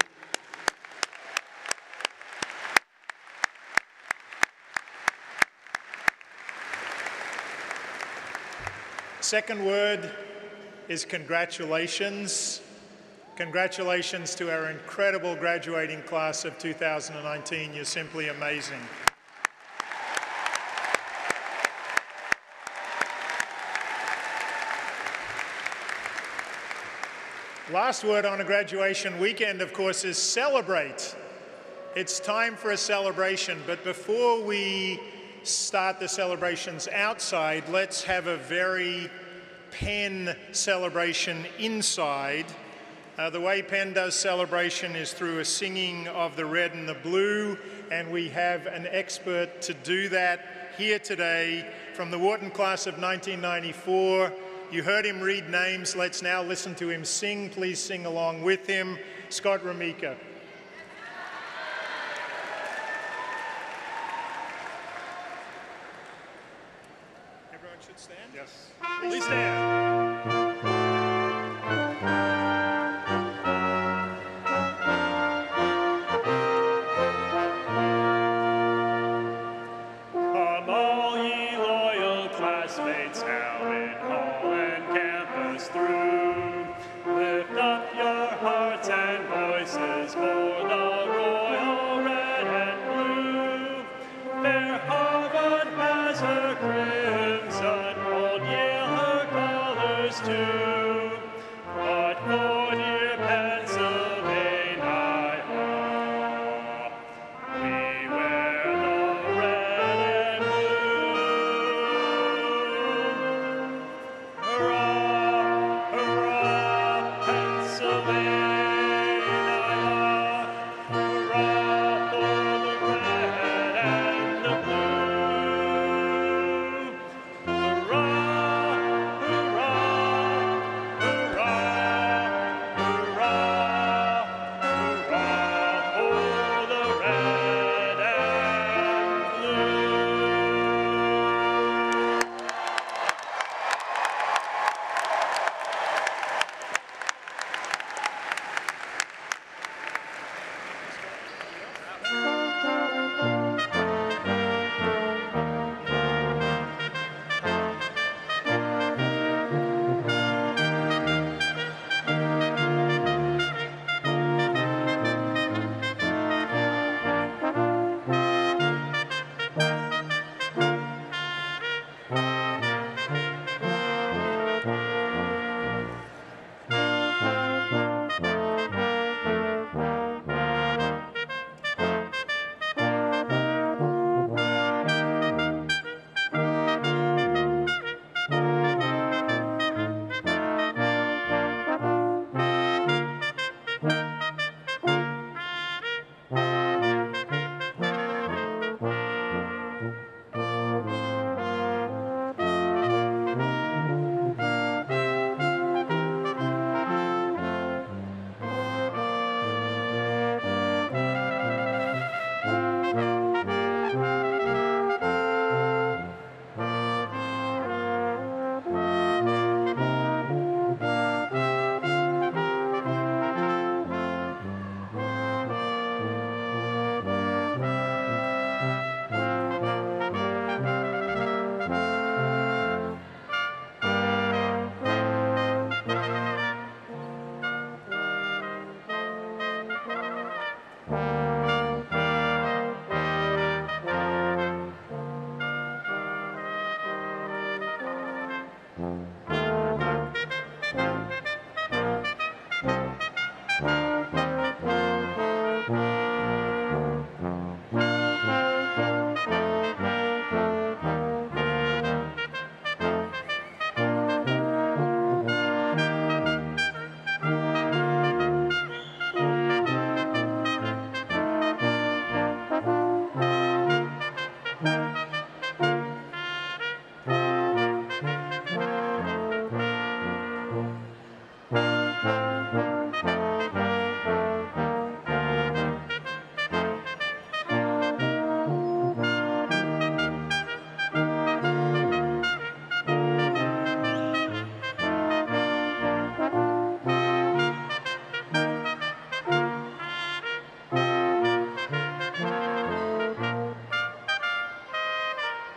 Second word is congratulations. Congratulations to our incredible graduating class of 2019. You're simply amazing. Last word on a graduation weekend, of course, is celebrate. It's time for a celebration, but before we start the celebrations outside, let's have a very Penn celebration inside. The way Penn does celebration is through a singing of the red and the blue, and we have an expert to do that here today from the Wharton class of 1994. You heard him read names. Let's now listen to him sing. Please sing along with him. Scott Ramika. Everyone should stand? Yes. Please stand. Come all ye loyal classmates now in hall and campus through. Lift up your hearts and voices for the royal red and blue. Fair Harvard has her crimson, old Yale her colors too. But for dear Pennsylvania, we wear the red and blue. Hurrah, hurrah, Pennsylvania! Hurrah for the red and the blue! Hurrah, hurrah,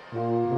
Thank you.